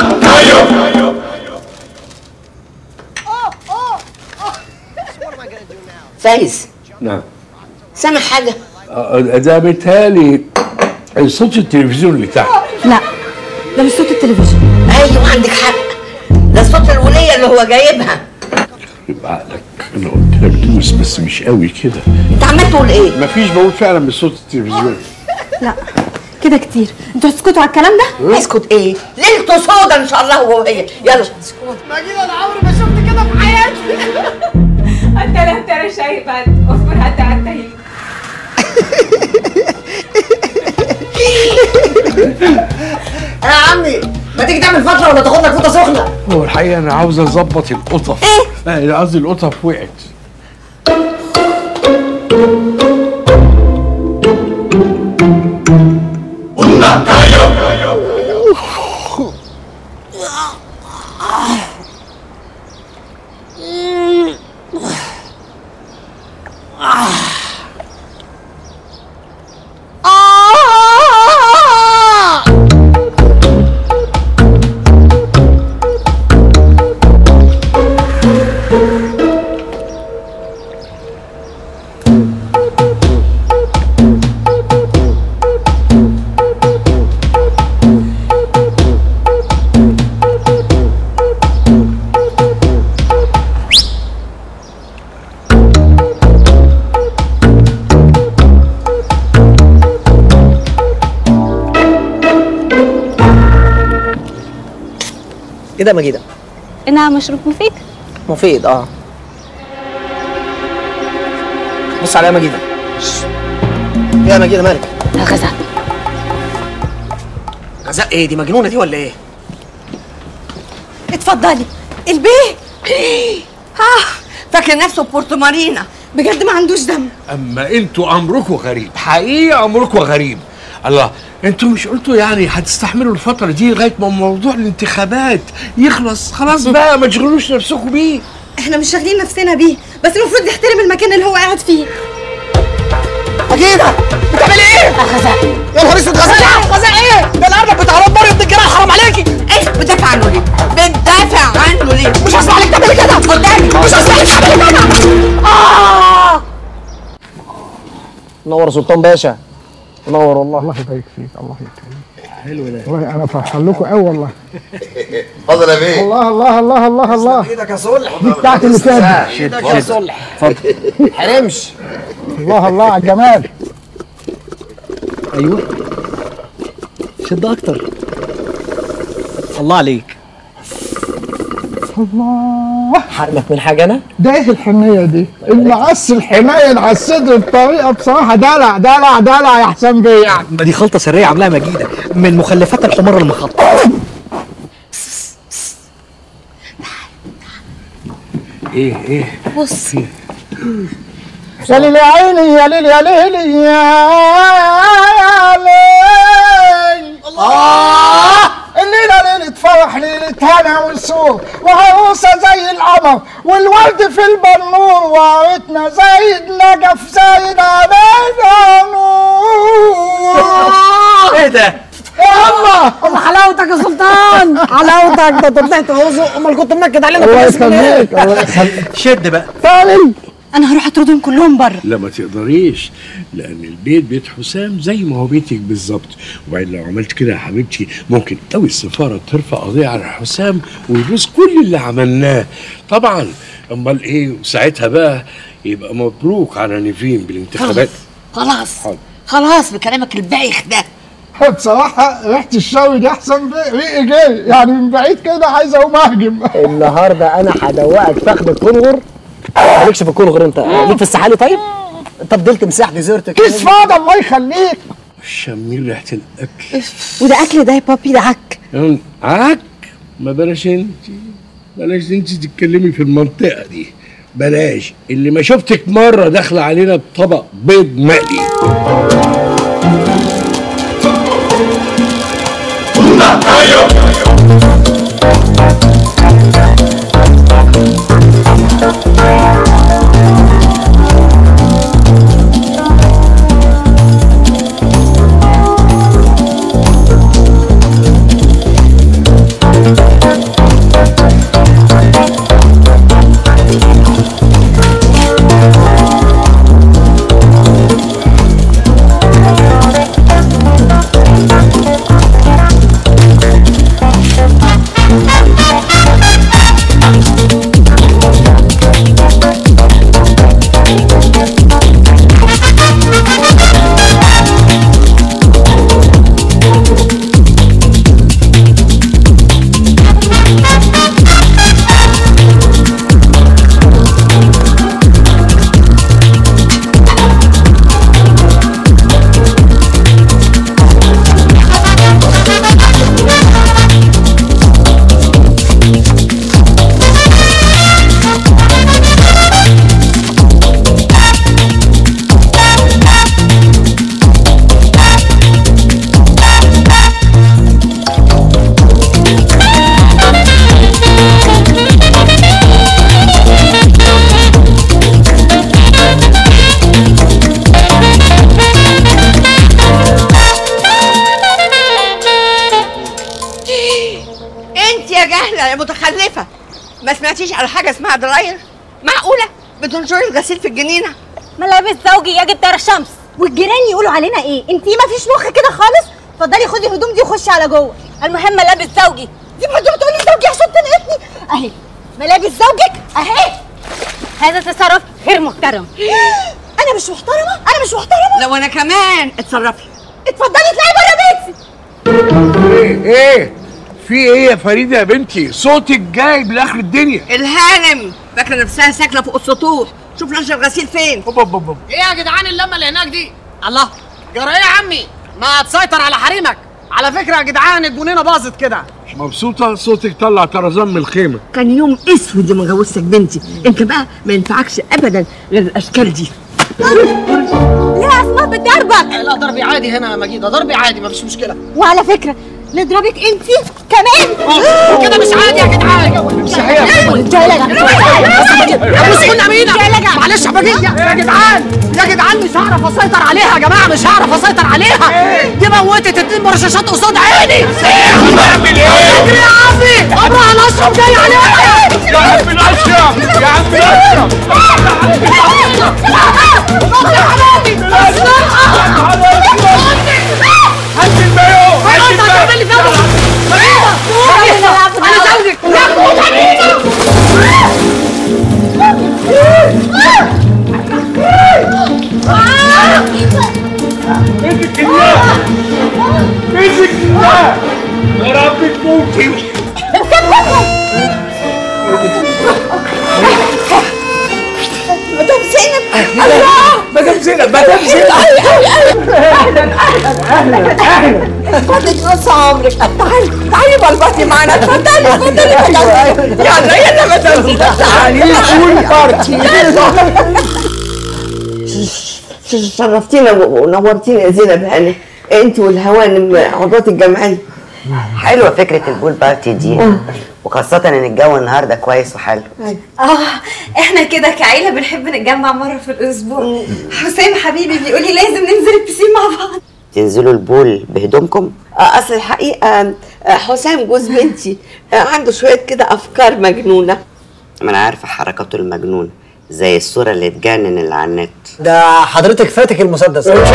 فايز، نعم. سامع حاجة؟ ده بيتهيألي صوت التلفزيون اللي تحت. لا، ده مش صوت التلفزيون. ايوه عندك حق، ده صوت الولية اللي هو جايبها. يبقى عقلك، انا قلت لك دوس بس مش قوي كده. انت عمال تقول ايه؟ مفيش، بقول فعلا من صوت التلفزيون. لا كده كتير، انتوا هتسكتوا على الكلام ده؟ اسكت ايه؟ ليلته سودا ان شاء الله هو وهي. يلا اسكت. مجيدة انا عمري ما شفت كده في حياتي. انت لا ترى شيئا، اصبر حتى انتهي. يا عمي، ما تيجي تعمل فترة ولا تاخد لك فوطة سخنة؟ هو الحقيقة أنا عاوز أظبط القطف. إيه؟ قصدي القطف وقعت. ايه ده يا مجيدة؟ انها مشروب مفيد. مفيد بص عليا مجيده. يا مجيده مالك؟ غزاء. غزاء ايه دي؟ مجنونه دي ولا ايه؟ اتفضلي. البيه فاكر نفسه بورتو مارينا، بجد ما عندوش دم. اما انتوا امركم غريب، حقيقه امركم غريب. الله، انتوا مش قلتوا يعني هتستحملوا الفتره دي لغايه ما موضوع الانتخابات يخلص؟ خلاص بقى ما تشغلوش نفسكم بيه. احنا مش شاغلين نفسنا بيه، بس المفروض نحترم المكان اللي هو قاعد فيه. مجيده بتعملي ايه؟ غزاء. يا نهار اسود، غزاء ايه؟ ده الارنب بتاع ربنا ابن الجيران، حرام عليكي. ايه بتدافع عنه ليه؟ بتدافع عنه ليه؟ مش هسمع لك تعملي كده قدامي، مش هسمع لك تعملي كده. نور سلطان باشا، نور والله. الله يبارك فيك، الله يكرمك. حلو ده والله انا فرحان لكم قوي والله. اتفضل يا بيه. الله الله الله الله الله. ايدك يا صلح. دي بتاعتي اللي فاتت. ايدك يا صلح. اتفضل. حرمش. الله الله على الجمال. ايوه شد اكتر. الله عليك. الله. حرمك من حاجه انا؟ ده ايه الحنيه دي؟ المعس الحنين على الصدر بطريقه بصراحه دلع دلع دلع يا حسام بيه يعني. دي خلطه سريه عاملاها مجيده من مخلفات الحمار المخطط. ايه بص يا ليل يا عيني يا ليل يا ليل يا ليل. الليلة ليلة فرح، ليلة هنا وسرور، وعروسة زي القمر والورد في البنور، وعرتنا زي النجف زي علينا نور. ايه ده؟ يلا الله حلاوتك يا سلطان، حلاوتك. ده طلعت رزق، امال كنت منكد علينا. الله يخليك الله يخليك. شد بقى. تعالي. انا هروح اطردهم كلهم بره. لا ما تقدريش، لان البيت بيت حسام زي ما هو بيتك بالظبط. وبعدين لو عملت كده يا حبيبتي ممكن قوي السفاره ترفع قضيه على حسام ويجوز كل اللي عملناه طبعا. امال ايه ساعتها بقى؟ يبقى مبروك على نيفين بالانتخابات. خلاص بكلامك البايخ ده. بصراحة ريحة الشوي دي أحسن ريقي جاي يعني من بعيد كده، عايز أقوم أهجم. النهارده أنا هدوقك فخد الكنغر. مالكش في الكنغر أنت؟ ليك في السحالي طيب؟ أنت فضلت مساح ديزرت كده. كيس فاضي الله يخليك. شميل ريحة الأكل. وده أكل ده يا بابي، ده عك. عك؟ ما بلاش انت تتكلمي في المنطقة دي. بلاش اللي ما شفتك مرة داخلة علينا بطبق بيض مقلي. ما سمعتيش على حاجه اسمها دراير؟ معقوله بتنشري الغسيل في الجنينه؟ ملابس زوجي يجب ترى الشمس، والجيران يقولوا علينا ايه؟ انتي ما فيش مخ كده خالص. اتفضلي خدي الهدوم دي وخشي على جوه. المهم ملابس زوجي دي بحضر تقولي زوجي عشان تنقطني. اهي ملابس زوجك اهي. هذا تصرف غير محترم. انا مش محترمه؟ انا مش محترمه؟ لو انا كمان اتصرفي. اتفضلي اطلعي بره بيتي. ايه في ايه يا فريده يا بنتي؟ صوتك جايب لاخر الدنيا. الهانم فاكره نفسها ساكنه فوق السطوح. شوف رش الغسيل فين. ايه يا جدعان اللمه اللي هناك دي؟ الله جرى ايه يا عمي؟ ما تسيطر على حريمك. على فكره يا جدعان الجنينه باظت كده. مش مبسوطه؟ صوتك طلع طرزان من الخيمه. كان يوم اسود لما جوزتك بنتي. انت بقى ما ينفعكش ابدا غير الاشكال دي. ليه اسماء بتضربك؟ لا ضربي عادي هنا يا مجيده، ضربي عادي مفيش مشكله. وعلى فكره نضربك انت كمان. كده مش عادي يا جدعان. مش كنا مين؟ معلش يا جدعان يا جدعان مش هعرف اسيطر عليها يا جماعه، مش هعرف اسيطر عليها. دي موتت 2 مرششات قصاد عيني. اعمل ايه؟ اجري يا عمي، ابراهيم الاشرف جاي عليها. يا عم الاشرف يا عم الاشرف يا حبيبي هات المايو هات انا زوجك. مسك الله مسك الله يا رب تموتي. مدام زينب. الله مدام زينب مدام زينب. اهلا اتفضلي نص عمرك. تعالي بلبطي معانا. اتفضلي يلا مدام زينب تعالي قولي بارتي. شرفتينا ونورتينا يا زينب هاني. انت والهوانم عضوات الجمعيه. حلوه فكره البول بارتي دي، وخاصه ان الجو النهارده كويس وحلو. احنا كده كعيله بنحب نتجمع مره في الاسبوع. حسام حبيبي بيقول لي لازم ننزل البسين مع بعض. تنزلوا البول بهدومكم؟ اصل الحقيقه حسام جوز بنتي عنده شويه كده افكار مجنونه. ما انا عارفه حركاته المجنونه زي الصوره اللي اتجنن اللي على النت. ده حضرتك فاتك المسدس. هو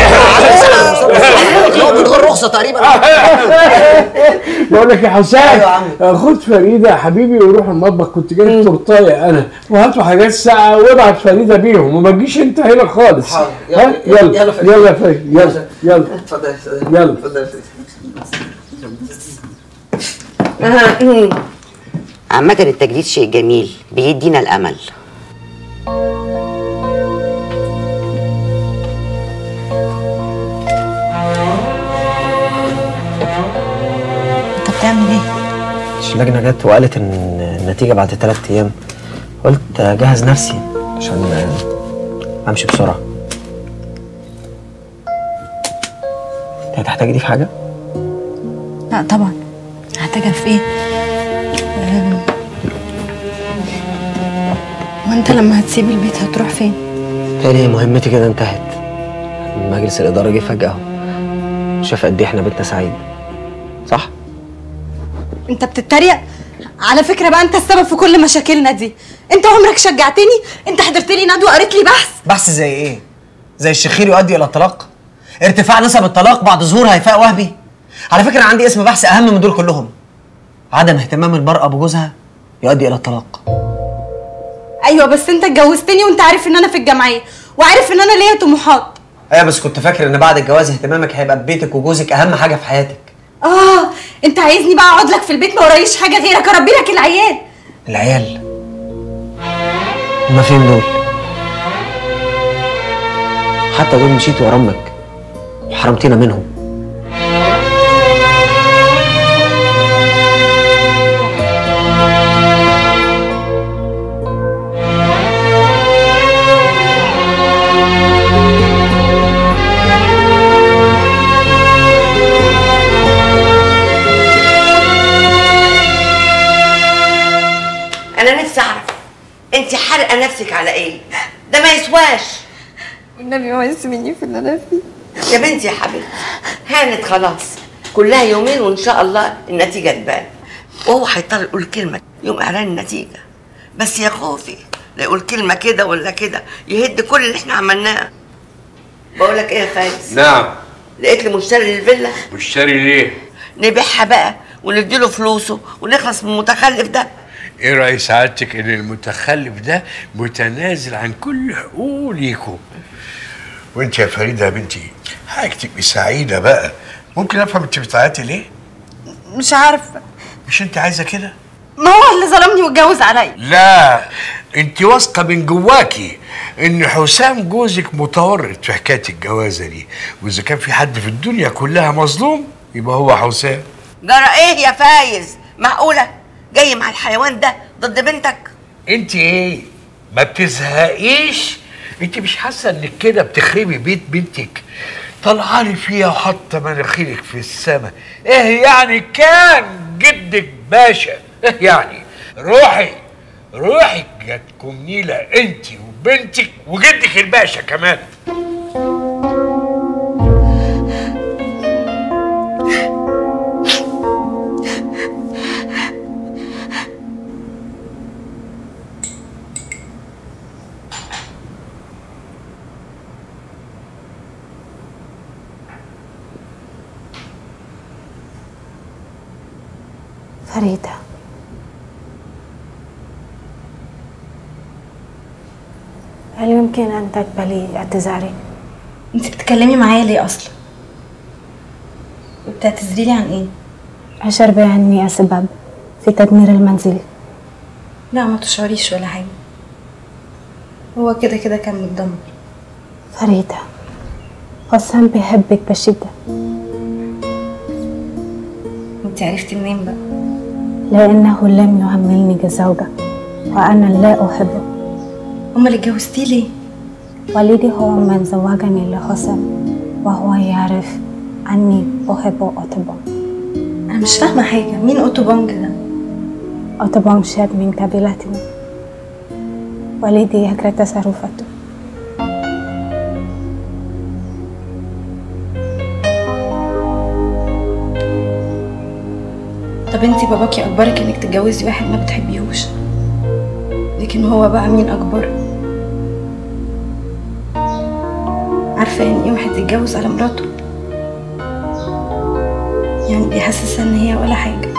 من غير رخصه تقريبا. بقول لك يا حسام خد فريده يا حبيبي وروح المطبخ، كنت جايب تورتايه انا، وهاتوا حاجات ساقعه وابعت فريده بيهم وما تجيش انت هنا خالص. يلا يلا يلا يا فريده يلا يلا اتفضل يلا اتفضل. عامة التجديد شيء جميل بيدينا الأمل. انت بتعمل ايه؟ اللجنه جت وقالت ان النتيجه بعد 3 ايام. قلت اجهز نفسي عشان امشي بسرعه. انت هتحتاجي دي في حاجه؟ لا طبعا هحتاجها في ايه؟ وانت لما هتسيب البيت هتروح فين؟ تاني مهمتي كده انتهت. مجلس الاداره جه فجاه شاف قد ايه احنا بيتنا سعيد. صح؟ انت بتتريق؟ على فكره بقى انت السبب في كل مشاكلنا دي. انت عمرك شجعتني؟ انت حضرت لي ندوه قريت لي بحث زي ايه؟ زي الشخير يؤدي الى الطلاق؟ ارتفاع نسب الطلاق بعد ظهور هيفاء وهبي؟ على فكره عندي اسم بحث اهم من دول كلهم. عدم اهتمام المراه بجوزها يؤدي الى الطلاق. ايوه بس انت اتجوزتني وانت عارف ان انا في الجمعيه وعارف ان انا ليا طموحات. ايوه بس كنت فاكر ان بعد الجواز اهتمامك هيبقى ببيتك وجوزك اهم حاجه في حياتك. انت عايزني بقى اقعد لك في البيت ما ورايش حاجه غيرك اربي لك العيال. العيال هما فين دول؟ حتى دول مشيتي ورا امك وحرمتينا منهم. انا نفسي اعرف انت حارقه نفسك على ايه؟ ده ما يسواش. والنبي ما يسميني في اللي انا فيه. يا بنتي يا حبيبتي هانت خلاص، كلها يومين وان شاء الله النتيجه تبان. وهو هيضطر يقول كلمه يوم اعلان النتيجه، بس يا خوفي لا يقول كلمه كده ولا كده يهد كل اللي احنا عملناه. بقول لك ايه يا فايز؟ نعم. لقيت لي مشتري للفيلا. مشتري ليه؟ نبيعها بقى ونديله فلوسه ونخلص من المتخلف ده. ايه رأي سعادتك ان المتخلف ده متنازل عن كل حقوق ليكم؟ وانت يا فريده يا بنتي حضرتك تبقي سعيده بقى. ممكن افهم انت بتعيطي ليه؟ مش عارفه. مش انت عايزه كده؟ ما هو اللي ظلمني واتجوز عليا. لا، انت واثقه من جواكي ان حسام جوزك متورط في حكايه الجوازه دي، واذا كان في حد في الدنيا كلها مظلوم يبقى هو حسام. جرى ايه يا فايز؟ معقوله جاي مع الحيوان ده ضد بنتك؟ انت ايه؟ ما بتزهقيش؟ انت مش حاسه انك كده بتخربي بيت بنتك؟ طلعالي فيها وحاطه مناخيرك في السما. ايه يعني كان جدك باشا؟ ايه يعني؟ روحي جاتكم نيله انت وبنتك وجدك الباشا كمان. فريدة، هل يمكن أن تقبلي اعتذاري؟ انت بتتكلمي معايا ليه اصلا؟ وبتعتذري لي عن ايه؟ أشعر بأني أسبب في تدمير المنزل. لا ما تشعريش ولا حاجه، هو كده كده كان متدمر. فريدة، حسام بيحبك بشدة. انت عرفتي منين بقى؟ لأنه لم يعاملني كزوجة وأنا لا أحبه. امال اتجوزتيه ليه؟ والدي هو من زوجني لحسام وهو يعرف أني أحب أوتوبونج. أنا مش فاهمة حاجة، مين أوتوبونج ده؟ أوتوبونج شاب من قبيلتنا، والدي يكره تصرفاته. طب انتي باباكي أجبرك إنك تتجوزي واحد ما بتحبيهوش، لكن هو بقى مين أجبره؟ عارفة يعني ايه واحد يتجوز على مراته؟ يعني بيحسسها إن هي ولا حاجة.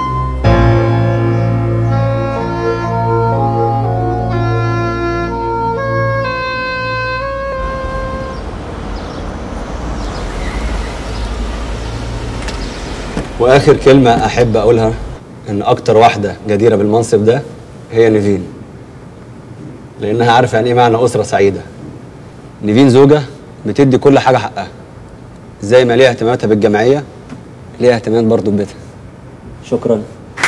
واخر كلمه احب اقولها ان اكتر واحده جديره بالمنصب ده هي نيفين، لانها عارفه يعني ايه معنى اسره سعيده. نيفين زوجه بتدي كل حاجه حقها، زي ما ليها اهتماماتها بالجمعيه ليها اهتمامات برضه ببيتها. شكرا.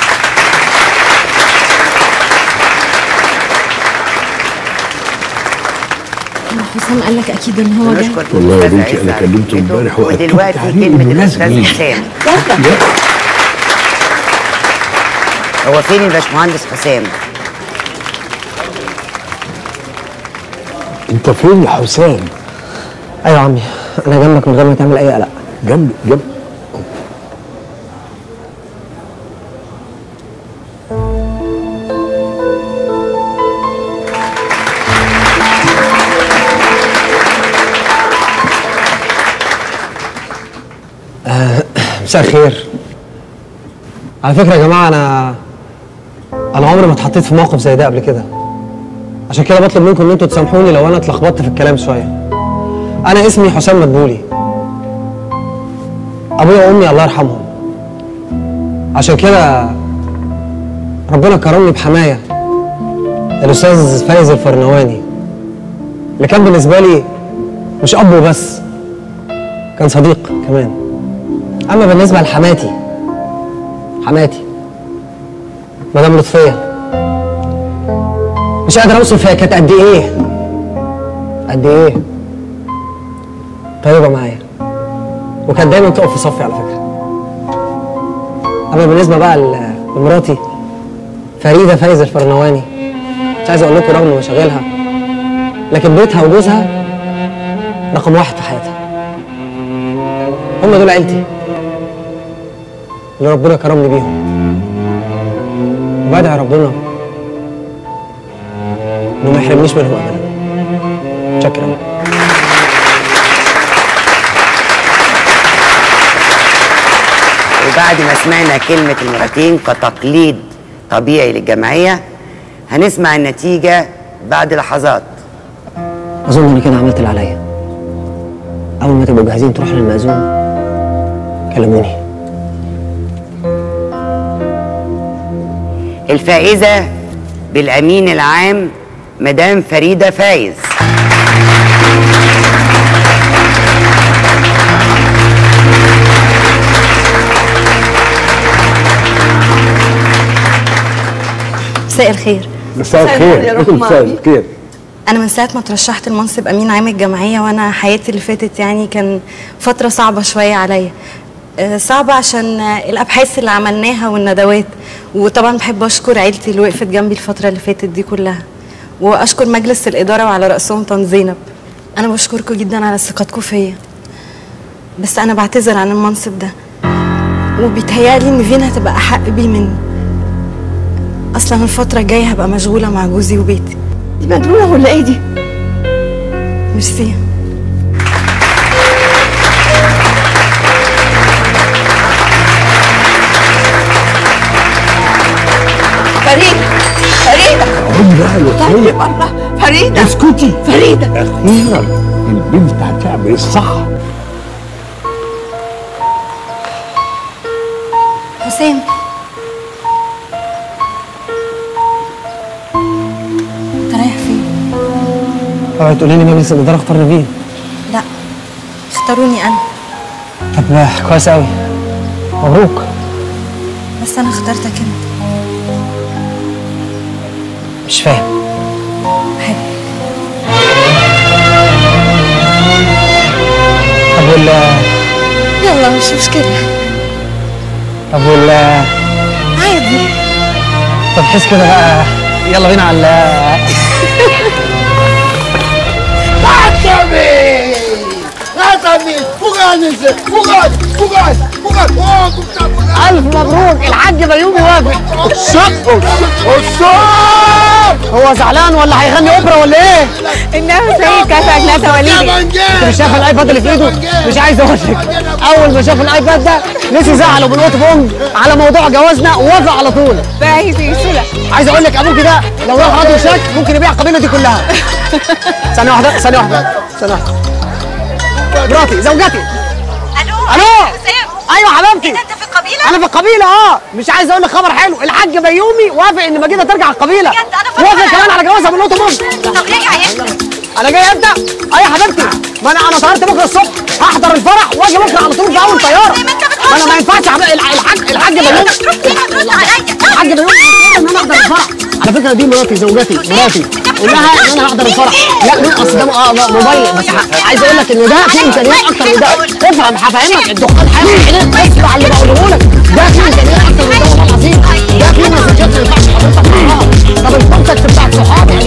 حسام قال لك اكيد ان هو جاي. والله يا بنتي انا كلمته امبارح ودلوقتي كلمه الاستاذ حسام. هو فين الباشمهندس حسام؟ انت فين يا حسام؟ ايوه يا عمي، انا جنبك من غير ما تعمل اي قلق. جنب مساء الخير. على فكره يا جماعه، انا عمري ما اتحطيت في موقف زي ده قبل كده، عشان كده بطلب منكم ان انتوا تسامحوني لو انا اتلخبطت في الكلام شويه. انا اسمي حسام مدبولي، ابويا وامي الله يرحمهم، عشان كده ربنا كرمني بحمايه الاستاذ فايز الفرنواني، اللي كان بالنسبه لي مش اب وبس، كان صديق كمان. اما بالنسبه لحماتي مدام لطفيه، مش قادر اوصف هي كانت قد ايه طيبه معايا، وكانت دايما تقف في صفي على فكره. اما بالنسبه بقى لمراتي فريده فايز الفرنواني، مش عايز اقول لكم رغم مشاغلها لكن بيتها وجوزها رقم واحد في حياتها. هم دول عيلتي اللي ربنا كرمني بيهم، وبدعي ربنا انه ما يحرمنيش منهم ابدا. شكرا. وبعد ما سمعنا كلمة المرتين كتقليد طبيعي للجمعية، هنسمع النتيجة بعد لحظات. اظن اني كده عملت اللي عليا. اول ما تبقوا جاهزين تروحوا للمأذون كلموني. الفائزة بالأمين العام مدام فريدة فايز. مساء الخير. مساء الخير يا روح مساء مامي. الخير. أنا من ساعة ما ترشحت لمنصب أمين عام الجمعية وأنا حياتي اللي فاتت يعني كان فترة صعبة شوية عليا. صعبة عشان الأبحاث اللي عملناها والندوات، وطبعا بحب أشكر عيلتي اللي وقفت جنبي الفترة اللي فاتت دي كلها، وأشكر مجلس الإدارة وعلى رأسهم طن زينب. أنا بشكركم جدا على ثقتكم فيا، بس أنا بعتذر عن المنصب ده، وبيتهيألي إن فين هتبقى أحق بيه مني. أصلا الفترة الجاية هبقى مشغولة مع جوزي وبيتي. دي مجنونة ولا إيه دي؟ ميرسي. فريدة طيب الله. فريدة اسكتي. فريدة اخيرا البنت هتعمل الصح. حسام، انت رايح فين؟ اوعي تقولي لي مجلس الاداره اختار نيفين. لا، اختاروني انا. طب كويس قوي، مبروك. بس انا اخترتك انت. مش فاهم. بحبك. طب يلا مش مشكلة. طب عادي. طب حس كده بقى، يلا بينا على ألف مبروك، الحاج بيومي وافق. هو زعلان ولا هيغني اوبرا ولا ايه؟ انه سيد كفى ابنته وليدي. انت مش شايف الايباد اللي في ايده؟ مش عايز اقول لك، اول ما شاف الايباد ده نسي زعله من وقت ام على موضوع جوازنا ووافق على طول. بقى يسولك. عايز اقول لك ابوك ده لو راح راضي شك ممكن يبيع القبيله دي كلها. ثانيه واحده ثانيه واحده ثانيه واحده. مراتي زوجتي. الو ايوه حبيبتي. انت في القبيله؟ انا في القبيله مش عايز اقول لك خبر حلو، الحاج بيومي وافق ان مجيده ترجع القبيله. وافق كمان على جوازها من نقطه مصر. طب ليه جاي؟ انا جاي امتى؟ يا حبيبتي، ما انا طيرت بكره الصبح، هحضر الفرح واجي بكره على طول في اول طياره. ما انا ما ينفعش الحاج بيومي. الحاج بيومي ان انا احضر الفرح. على فكره دي مراتي زوجتي مراتي، قول لها ان انا هحضر الفرح. لا مين اصل ده موبايل بس. عايز اقول لك ان ده في امكانيات اكتر من ده. افهم هفهمك، الدخان هياخد عينيك اسمع اللي بقوله لك. ده في امكانيات اكتر من ده والله العظيم. ده في مسجات ما ينفعش حضرتك تقراها. طب الكونتاكت بتاع صحابي